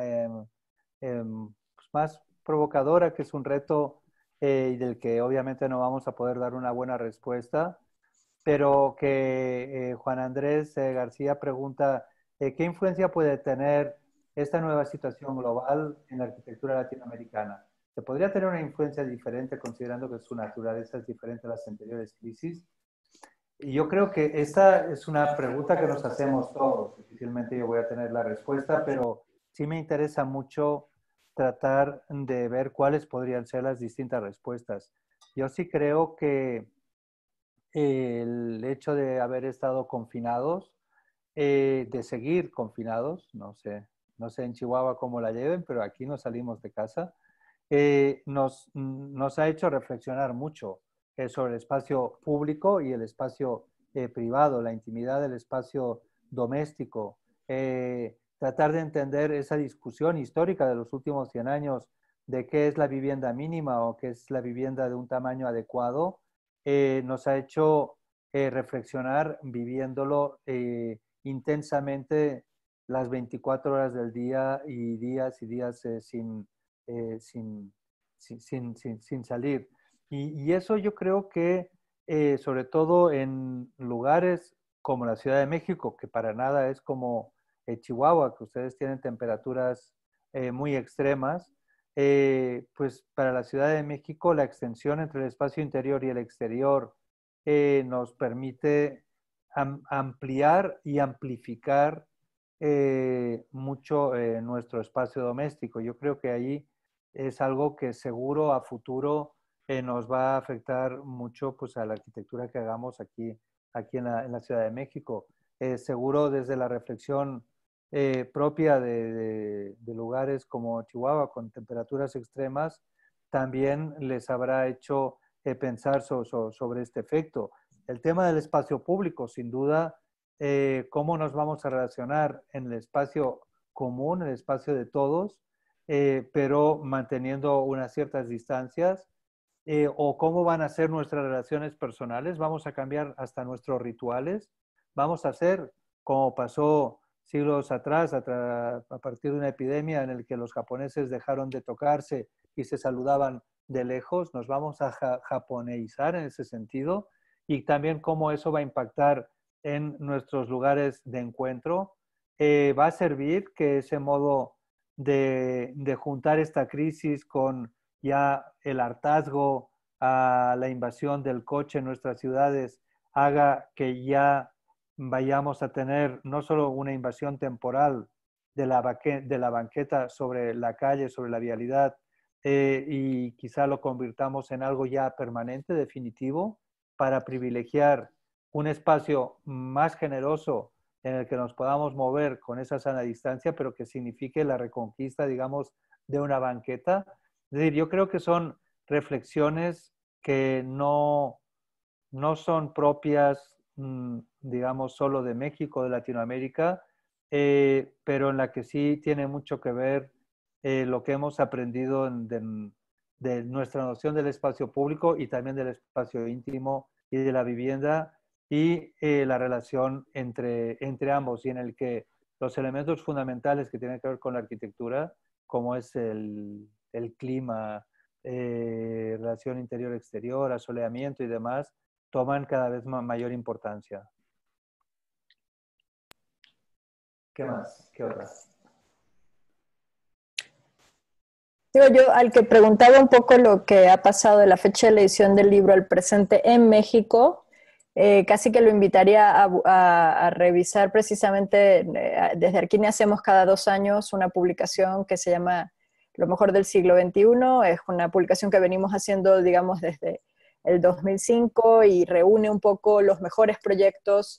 pues más provocadora, que es un reto y del que obviamente no vamos a poder dar una buena respuesta, pero que Juan Andrés García pregunta, ¿qué influencia puede tener esta nueva situación global en la arquitectura latinoamericana? ¿Se podría tener una influencia diferente considerando que su naturaleza es diferente a las anteriores crisis? Y yo creo que esta es una pregunta que nos hacemos todos. Difícilmente yo voy a tener la respuesta, pero sí me interesa mucho tratar de ver cuáles podrían ser las distintas respuestas. Yo sí creo que el hecho de haber estado confinados, de seguir confinados, no sé en Chihuahua cómo la lleven, pero aquí no salimos de casa, nos ha hecho reflexionar mucho sobre el espacio público y el espacio privado, la intimidad del espacio doméstico, tratar de entender esa discusión histórica de los últimos 100 años de qué es la vivienda mínima o qué es la vivienda de un tamaño adecuado, nos ha hecho reflexionar viviéndolo intensamente las 24 horas del día y días sin salir. Y eso yo creo que sobre todo en lugares como la Ciudad de México, que para nada es como Chihuahua, que ustedes tienen temperaturas muy extremas, pues para la Ciudad de México la extensión entre el espacio interior y el exterior nos permite ampliar y amplificar mucho nuestro espacio doméstico. Yo creo que ahí es algo que seguro a futuro nos va a afectar mucho pues, a la arquitectura que hagamos aquí en la Ciudad de México. Seguro desde la reflexión propia de lugares como Chihuahua con temperaturas extremas, también les habrá hecho pensar sobre este efecto. El tema del espacio público, sin duda, cómo nos vamos a relacionar en el espacio común, el espacio de todos, pero manteniendo unas ciertas distancias, o cómo van a ser nuestras relaciones personales, vamos a cambiar hasta nuestros rituales, vamos a hacer como pasó siglos atrás, a partir de una epidemia en el que los japoneses dejaron de tocarse y se saludaban de lejos, nos vamos a japoneizar en ese sentido, y también cómo eso va a impactar en nuestros lugares de encuentro. Va a servir que ese modo de juntar esta crisis con ya el hartazgo a la invasión del coche en nuestras ciudades haga que ya vayamos a tener no solo una invasión temporal de la banqueta sobre la calle, sobre la vialidad, y quizá lo convirtamos en algo ya permanente, definitivo, para privilegiar un espacio más generoso en el que nos podamos mover con esa sana distancia, pero que signifique la reconquista, digamos, de una banqueta. Es decir, yo creo que son reflexiones que no son propias, digamos, solo de México, de Latinoamérica, pero en la que sí tiene mucho que ver lo que hemos aprendido de nuestra noción del espacio público y también del espacio íntimo y de la vivienda y la relación entre ambos, y en el que los elementos fundamentales que tienen que ver con la arquitectura, como es el clima, relación interior-exterior, asoleamiento y demás, toman cada vez mayor importancia. ¿Qué más? ¿Qué otras? Digo yo, al que preguntaba un poco lo que ha pasado de la fecha de la edición del libro al presente en México, casi que lo invitaría a revisar precisamente, desde Arquini hacemos cada 2 años una publicación que se llama Lo mejor del siglo XXI, es una publicación que venimos haciendo, digamos, desde el 2005 y reúne un poco los mejores proyectos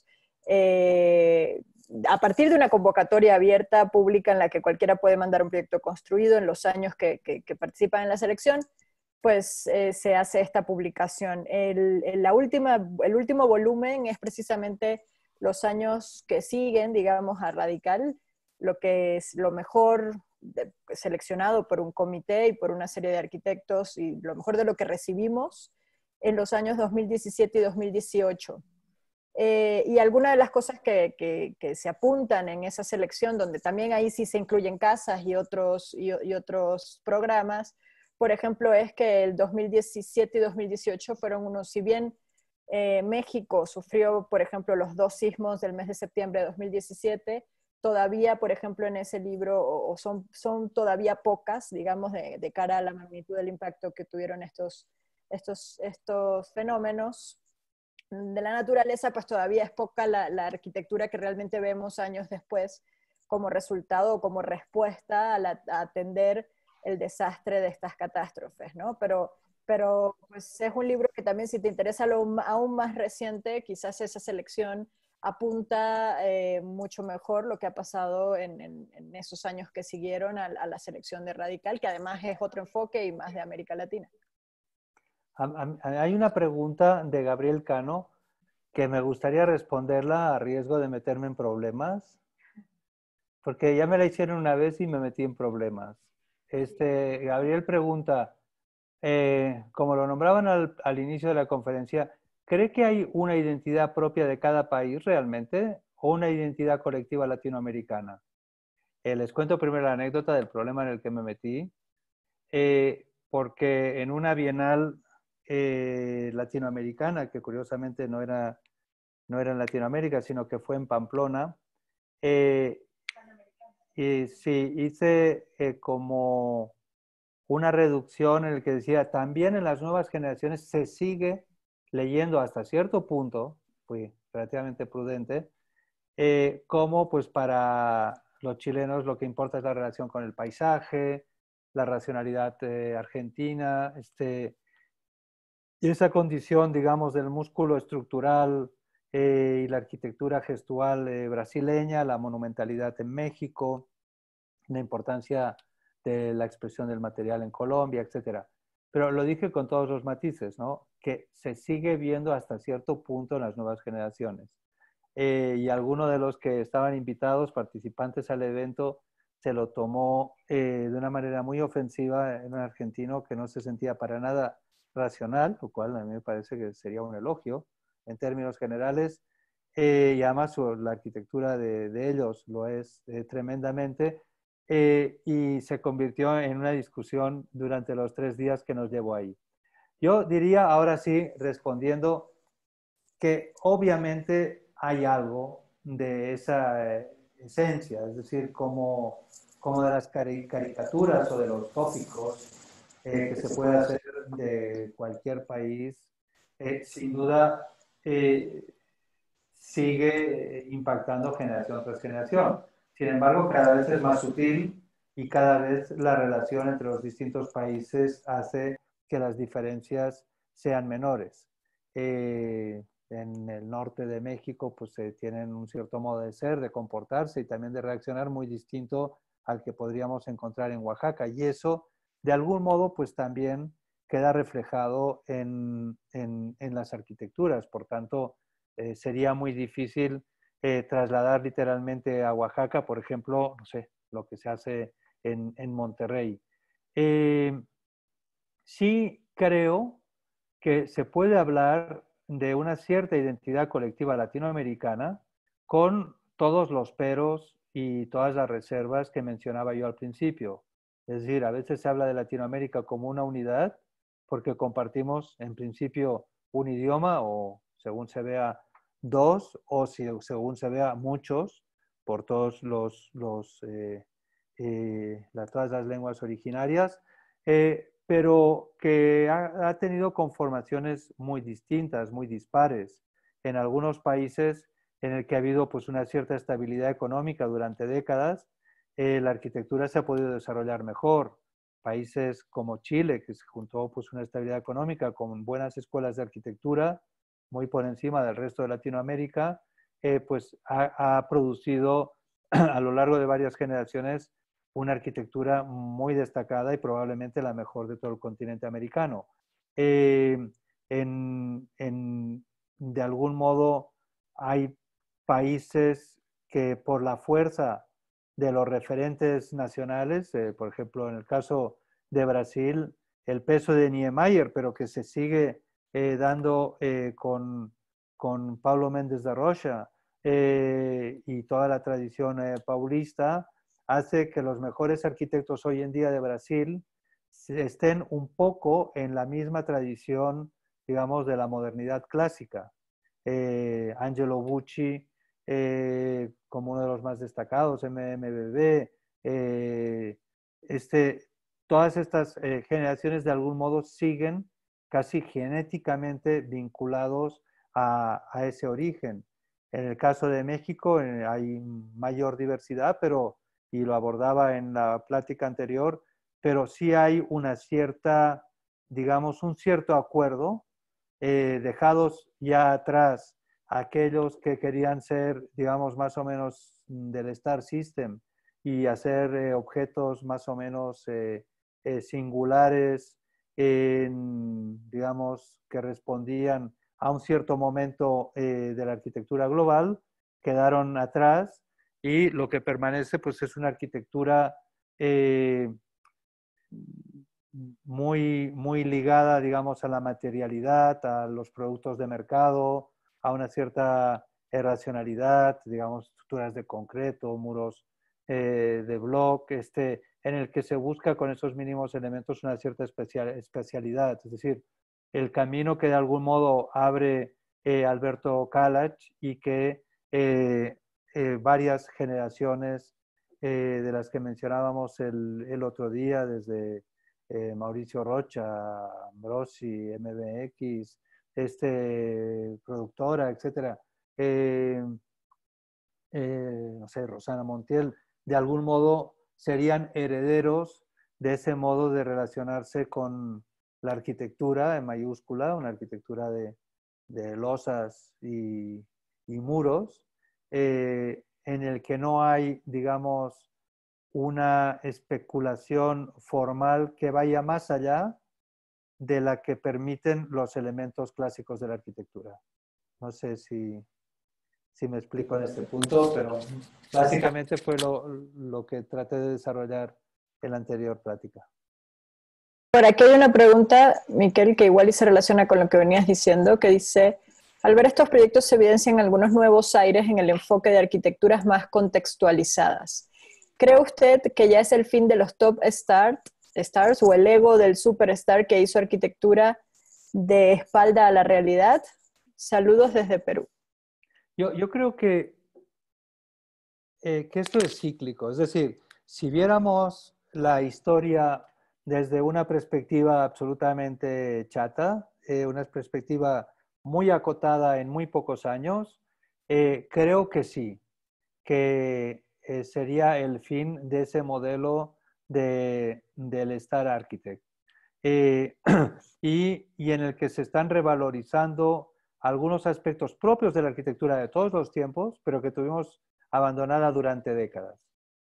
a partir de una convocatoria abierta, pública, en la que cualquiera puede mandar un proyecto construido en los años que participan en la selección, pues se hace esta publicación. El último volumen es precisamente los años que siguen, digamos, a Radical, lo que es lo mejor seleccionado por un comité y por una serie de arquitectos, y lo mejor de lo que recibimos en los años 2017 y 2018. Y algunas de las cosas que se apuntan en esa selección, donde también ahí sí se incluyen casas y otros programas, por ejemplo, es que el 2017 y 2018 fueron unos, si bien México sufrió, por ejemplo, los 2 sismos del mes de septiembre de 2017, todavía, por ejemplo, en ese libro son todavía pocas, digamos, de cara a la magnitud del impacto que tuvieron estos fenómenos de la naturaleza, pues todavía es poca la arquitectura que realmente vemos años después como resultado o como respuesta a atender el desastre de estas catástrofes, ¿no? Pero pues es un libro que también, si te interesa lo aún más reciente, quizás esa selección apunta mucho mejor lo que ha pasado en esos años que siguieron a la selección de Radical, que además es otro enfoque y más de América Latina. Hay una pregunta de Gabriel Cano que me gustaría responderla a riesgo de meterme en problemas, porque ya me la hicieron una vez y me metí en problemas. Gabriel pregunta, como lo nombraban al inicio de la conferencia, ¿cree que hay una identidad propia de cada país realmente o una identidad colectiva latinoamericana? Les cuento primero la anécdota del problema en el que me metí, porque en una bienal latinoamericana, que curiosamente no era en Latinoamérica, sino que fue en Pamplona, y sí, hice como una reducción en el que decía, también en las nuevas generaciones se sigue leyendo hasta cierto punto, fui relativamente prudente, como pues para los chilenos lo que importa es la relación con el paisaje, la racionalidad argentina, y esa condición, digamos, del músculo estructural y la arquitectura gestual brasileña, la monumentalidad en México, la importancia de la expresión del material en Colombia, etcétera. Pero lo dije con todos los matices, ¿no? Que se sigue viendo hasta cierto punto en las nuevas generaciones. Y alguno de los que estaban invitados, participantes al evento, se lo tomó de una manera muy ofensiva en un argentino que no se sentía para nada racional, lo cual a mí me parece que sería un elogio en términos generales. Y además la arquitectura de ellos lo es tremendamente. Y se convirtió en una discusión durante los 3 días que nos llevó ahí. Yo diría, ahora sí, respondiendo, que obviamente hay algo de esa esencia, es decir, como de las caricaturas o de los tópicos que se puede hacer de cualquier país, sin duda eh, sigue impactando generación tras generación. Sin embargo, cada vez es más sutil y cada vez la relación entre los distintos países hace que las diferencias sean menores. En el norte de México, pues tienen un cierto modo de ser, de comportarse y también de reaccionar muy distinto al que podríamos encontrar en Oaxaca. Y eso, de algún modo, pues también queda reflejado en las arquitecturas. Por tanto, sería muy difícil trasladar literalmente a Oaxaca, por ejemplo, no sé, lo que se hace en Monterrey. Sí creo que se puede hablar de una cierta identidad colectiva latinoamericana con todos los peros y todas las reservas que mencionaba yo al principio. Es decir, a veces se habla de Latinoamérica como una unidad porque compartimos en principio un idioma o según se vea dos o según se vea muchos por todos todas las lenguas originarias. Pero que ha tenido conformaciones muy distintas, muy dispares. En algunos países en el que ha habido pues, una cierta estabilidad económica durante décadas, la arquitectura se ha podido desarrollar mejor. Países como Chile, que se juntó pues, una estabilidad económica con buenas escuelas de arquitectura, muy por encima del resto de Latinoamérica, pues ha producido a lo largo de varias generaciones una arquitectura muy destacada y probablemente la mejor de todo el continente americano. De algún modo hay países que por la fuerza de los referentes nacionales, por ejemplo, en el caso de Brasil, el peso de Niemeyer, pero que se sigue dando con Pablo Méndez de Rocha y toda la tradición paulista, hace que los mejores arquitectos hoy en día de Brasil estén un poco en la misma tradición, digamos, de la modernidad clásica. Angelo Bucci, como uno de los más destacados, MMBB, todas estas generaciones de algún modo siguen casi genéticamente vinculados a ese origen. En el caso de México hay mayor diversidad, pero y lo abordaba en la plática anterior, pero sí hay una cierta, digamos, un cierto acuerdo, dejados ya atrás aquellos que querían ser, digamos, más o menos del Star System y hacer objetos más o menos singulares, digamos, que respondían a un cierto momento de la arquitectura global, quedaron atrás y lo que permanece pues es una arquitectura muy ligada, digamos, a la materialidad, a los productos de mercado, a una cierta irracionalidad, digamos, estructuras de concreto, muros de bloc, en el que se busca con esos mínimos elementos una cierta especialidad. Es decir, el camino que de algún modo abre Alberto Kalach y que varias generaciones de las que mencionábamos el otro día, desde Mauricio Rocha, Ambrosi, MBX, productora, etcétera, no sé, Rosana Montiel, de algún modo serían herederos de ese modo de relacionarse con la arquitectura en mayúscula, una arquitectura de losas y muros, en el que no hay, digamos, una especulación formal que vaya más allá de la que permiten los elementos clásicos de la arquitectura. No sé si me explico en este punto, pero básicamente fue lo que traté de desarrollar en la anterior plática. Por aquí hay una pregunta, Miquel, que igual y se relaciona con lo que venías diciendo, que dice: al ver estos proyectos se evidencian algunos nuevos aires en el enfoque de arquitecturas más contextualizadas. ¿Cree usted que ya es el fin de los top stars o el ego del superstar que hizo arquitectura de espalda a la realidad? Saludos desde Perú. Yo creo que esto es cíclico. Es decir, si viéramos la historia desde una perspectiva absolutamente chata, una perspectiva muy acotada en muy pocos años, creo que sí, que sería el fin de ese modelo del Star Architect. Y en el que se están revalorizando algunos aspectos propios de la arquitectura de todos los tiempos, pero que tuvimos abandonada durante décadas.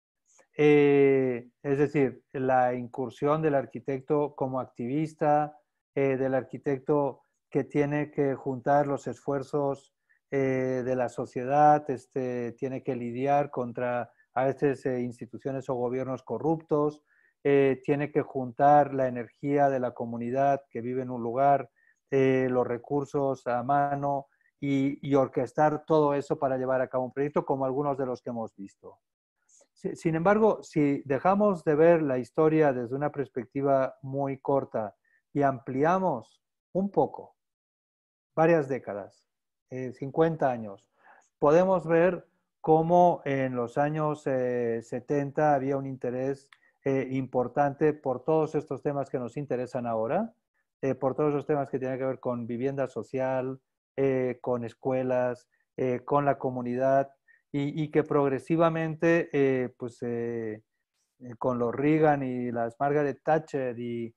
Es decir, la incursión del arquitecto como activista, del arquitecto que tiene que juntar los esfuerzos de la sociedad, tiene que lidiar contra a veces instituciones o gobiernos corruptos, tiene que juntar la energía de la comunidad que vive en un lugar, los recursos a mano y orquestar todo eso para llevar a cabo un proyecto como algunos de los que hemos visto. Sin embargo, si dejamos de ver la historia desde una perspectiva muy corta y ampliamos un poco, varias décadas, 50 años, podemos ver cómo en los años 70 había un interés importante por todos estos temas que nos interesan ahora, por todos los temas que tienen que ver con vivienda social, con escuelas, con la comunidad, y que progresivamente, con los Reagan y las Margaret Thatcher y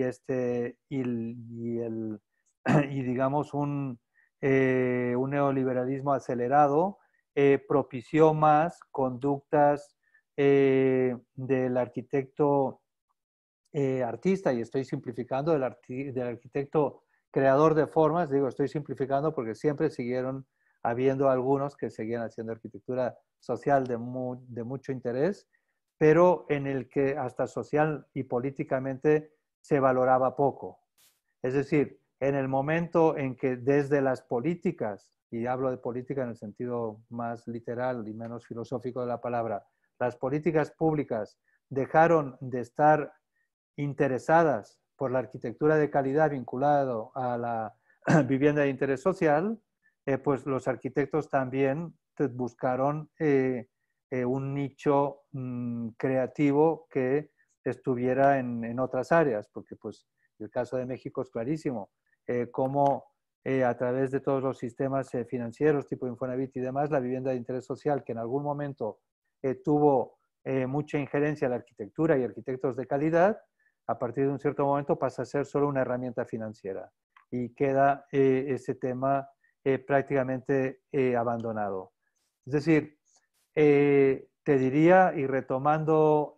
digamos un neoliberalismo acelerado, propició más conductas del arquitecto artista, y estoy simplificando, del arquitecto creador de formas. Digo, estoy simplificando porque siempre siguieron habiendo algunos que seguían haciendo arquitectura social de mucho interés, pero en el que hasta social y políticamente se valoraba poco. Es decir, en el momento en que desde las políticas, y hablo de política en el sentido más literal y menos filosófico de la palabra, las políticas públicas dejaron de estar interesadas por la arquitectura de calidad vinculado a la vivienda de interés social, pues los arquitectos también buscaron un nicho creativo que estuviera en otras áreas, porque pues el caso de México es clarísimo, cómo a través de todos los sistemas financieros tipo Infonavit y demás, la vivienda de interés social, que en algún momento tuvo mucha injerencia en la arquitectura y arquitectos de calidad, a partir de un cierto momento pasa a ser solo una herramienta financiera y queda ese tema prácticamente abandonado. Es decir, te diría, y retomando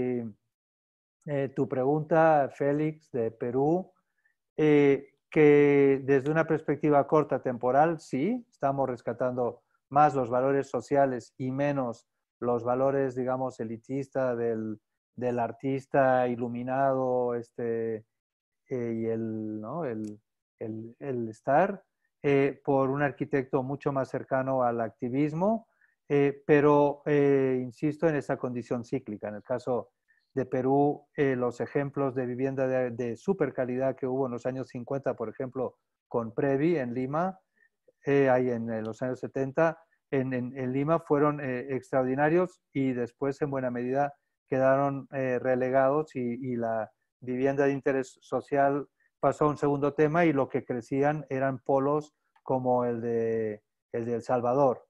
tu pregunta, Félix, de Perú, que desde una perspectiva corta temporal, sí, estamos rescatando más los valores sociales y menos los valores, digamos, elitistas del del artista iluminado y ¿no? el estar, por un arquitecto mucho más cercano al activismo, pero insisto en esa condición cíclica. En el caso de Perú, los ejemplos de vivienda de super calidad que hubo en los años 50, por ejemplo, con Previ en Lima, ahí en los años 70, en Lima fueron extraordinarios y después en buena medida quedaron relegados y la vivienda de interés social pasó a un segundo tema y lo que crecían eran polos como el de El Salvador.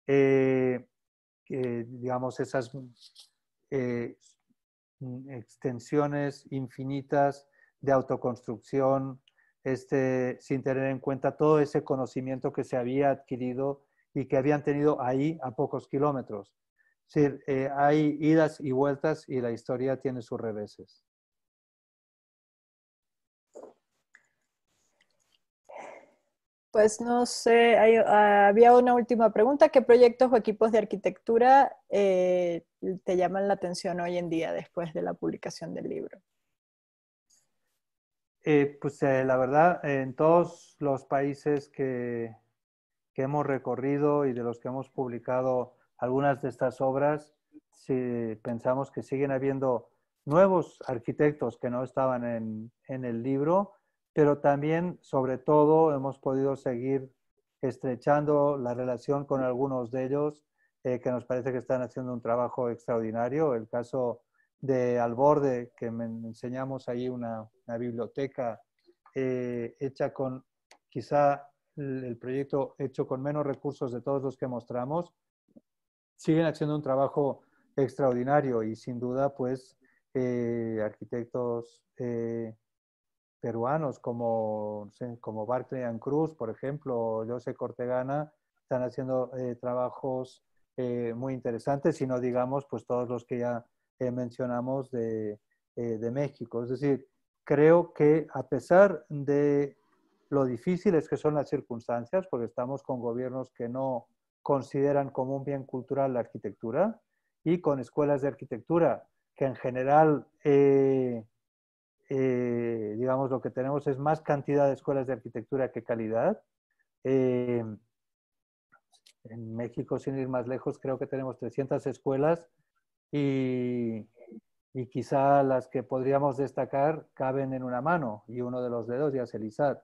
Digamos, esas extensiones infinitas de autoconstrucción, sin tener en cuenta todo ese conocimiento que se había adquirido y que habían tenido ahí a pocos kilómetros. Es decir, hay idas y vueltas y la historia tiene sus reveses. Pues no sé, había una última pregunta. ¿Qué proyectos o equipos de arquitectura te llaman la atención hoy en día después de la publicación del libro? Pues la verdad, en todos los países que hemos recorrido y de los que hemos publicado algunas de estas obras, si pensamos que siguen habiendo nuevos arquitectos que no estaban en el libro, pero también, sobre todo, hemos podido seguir estrechando la relación con algunos de ellos que nos parece que están haciendo un trabajo extraordinario. El caso de Alborde, que enseñamos ahí una biblioteca hecha con quizá el proyecto hecho con menos recursos de todos los que mostramos, siguen haciendo un trabajo extraordinario y sin duda, pues, arquitectos peruanos como Barclay and Cruz, por ejemplo, o José Cortegana, están haciendo trabajos muy interesantes, y no digamos, pues, todos los que ya mencionamos de México. Es decir, creo que a pesar de lo difíciles que son las circunstancias, porque estamos con gobiernos que no consideran como un bien cultural la arquitectura y con escuelas de arquitectura que en general, digamos, lo que tenemos es más cantidad de escuelas de arquitectura que calidad. En México, sin ir más lejos, creo que tenemos 300 escuelas y quizá las que podríamos destacar caben en una mano y uno de los dedos ya es el ISAT.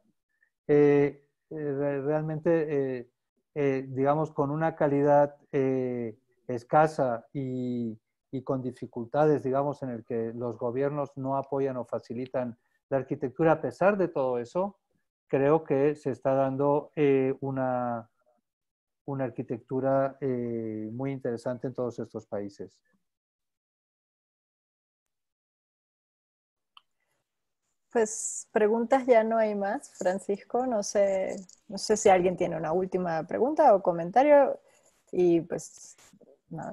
Realmente, digamos, con una calidad escasa y con dificultades, digamos, en el que los gobiernos no apoyan o facilitan la arquitectura, a pesar de todo eso, creo que se está dando una arquitectura muy interesante en todos estos países. Pues preguntas ya no hay más, Francisco. No sé si alguien tiene una última pregunta o comentario. Y pues nada.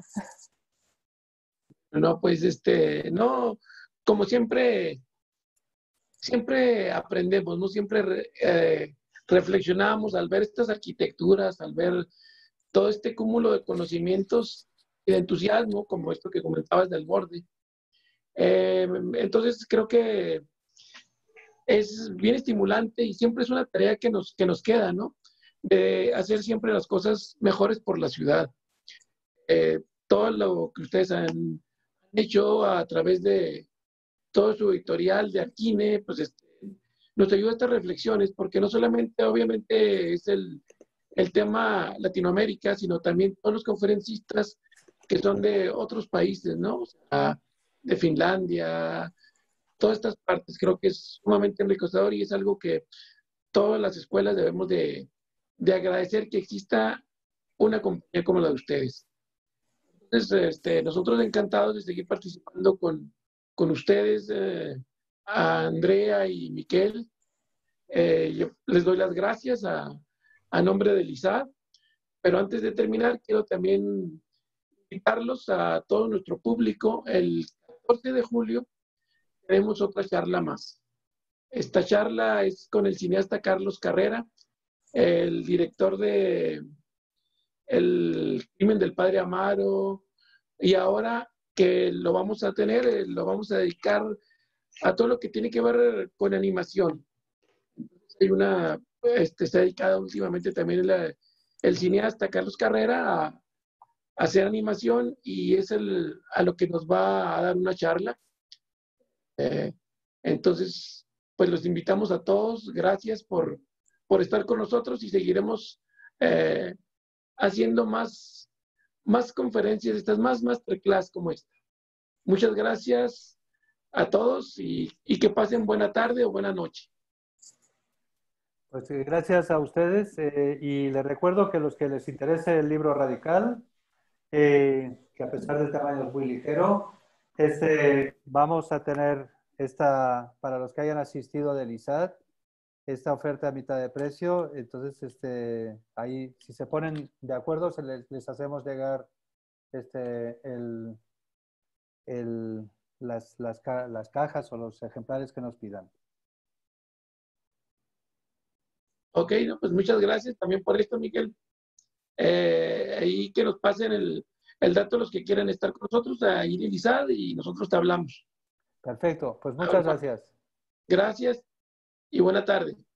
No, pues no, como siempre aprendemos, ¿no? Siempre reflexionamos al ver estas arquitecturas, al ver todo este cúmulo de conocimientos y de entusiasmo, como esto que comentabas del borde. Entonces creo que es bien estimulante y siempre es una tarea que nos queda, ¿no? De hacer siempre las cosas mejores por la ciudad. Todo lo que ustedes han hecho a través de todo su editorial de Arquine, pues nos ayuda a estas reflexiones, porque no solamente obviamente es el tema Latinoamérica, sino también todos los conferencistas que son de otros países, ¿no? O sea, de Finlandia, todas estas partes. Creo que es sumamente enriquecedor y es algo que todas las escuelas debemos de agradecer que exista una compañía como la de ustedes. Entonces, nosotros encantados de seguir participando con ustedes, a Andrea y Miquel. Yo les doy las gracias a nombre del ISAD, pero antes de terminar, quiero también invitarlos a todo nuestro público. El 14 de julio tenemos otra charla más. Esta charla es con el cineasta Carlos Carrera, el director de El crimen del padre Amaro, y ahora que lo vamos a tener, lo vamos a dedicar a todo lo que tiene que ver con animación. Hay una, está dedicada últimamente también el cineasta Carlos Carrera a hacer animación y es a lo que nos va a dar una charla. Entonces, pues los invitamos a todos. Gracias por estar con nosotros y seguiremos haciendo más conferencias, estas más masterclass como esta. Muchas gracias a todos y que pasen buena tarde o buena noche. Pues gracias a ustedes y les recuerdo que los que les interese el libro Radical, que a pesar del tamaño es muy ligero, vamos a tener para los que hayan asistido del ISAT, esta oferta a mitad de precio. Entonces, ahí, si se ponen de acuerdo, les hacemos llegar las cajas o los ejemplares que nos pidan. Ok, no, pues muchas gracias también por esto, Miguel. Ahí que nos pasen el dato los que quieran estar con nosotros, ahí en el ISAT y nosotros te hablamos. Perfecto, pues muchas gracias. Gracias y buena tarde.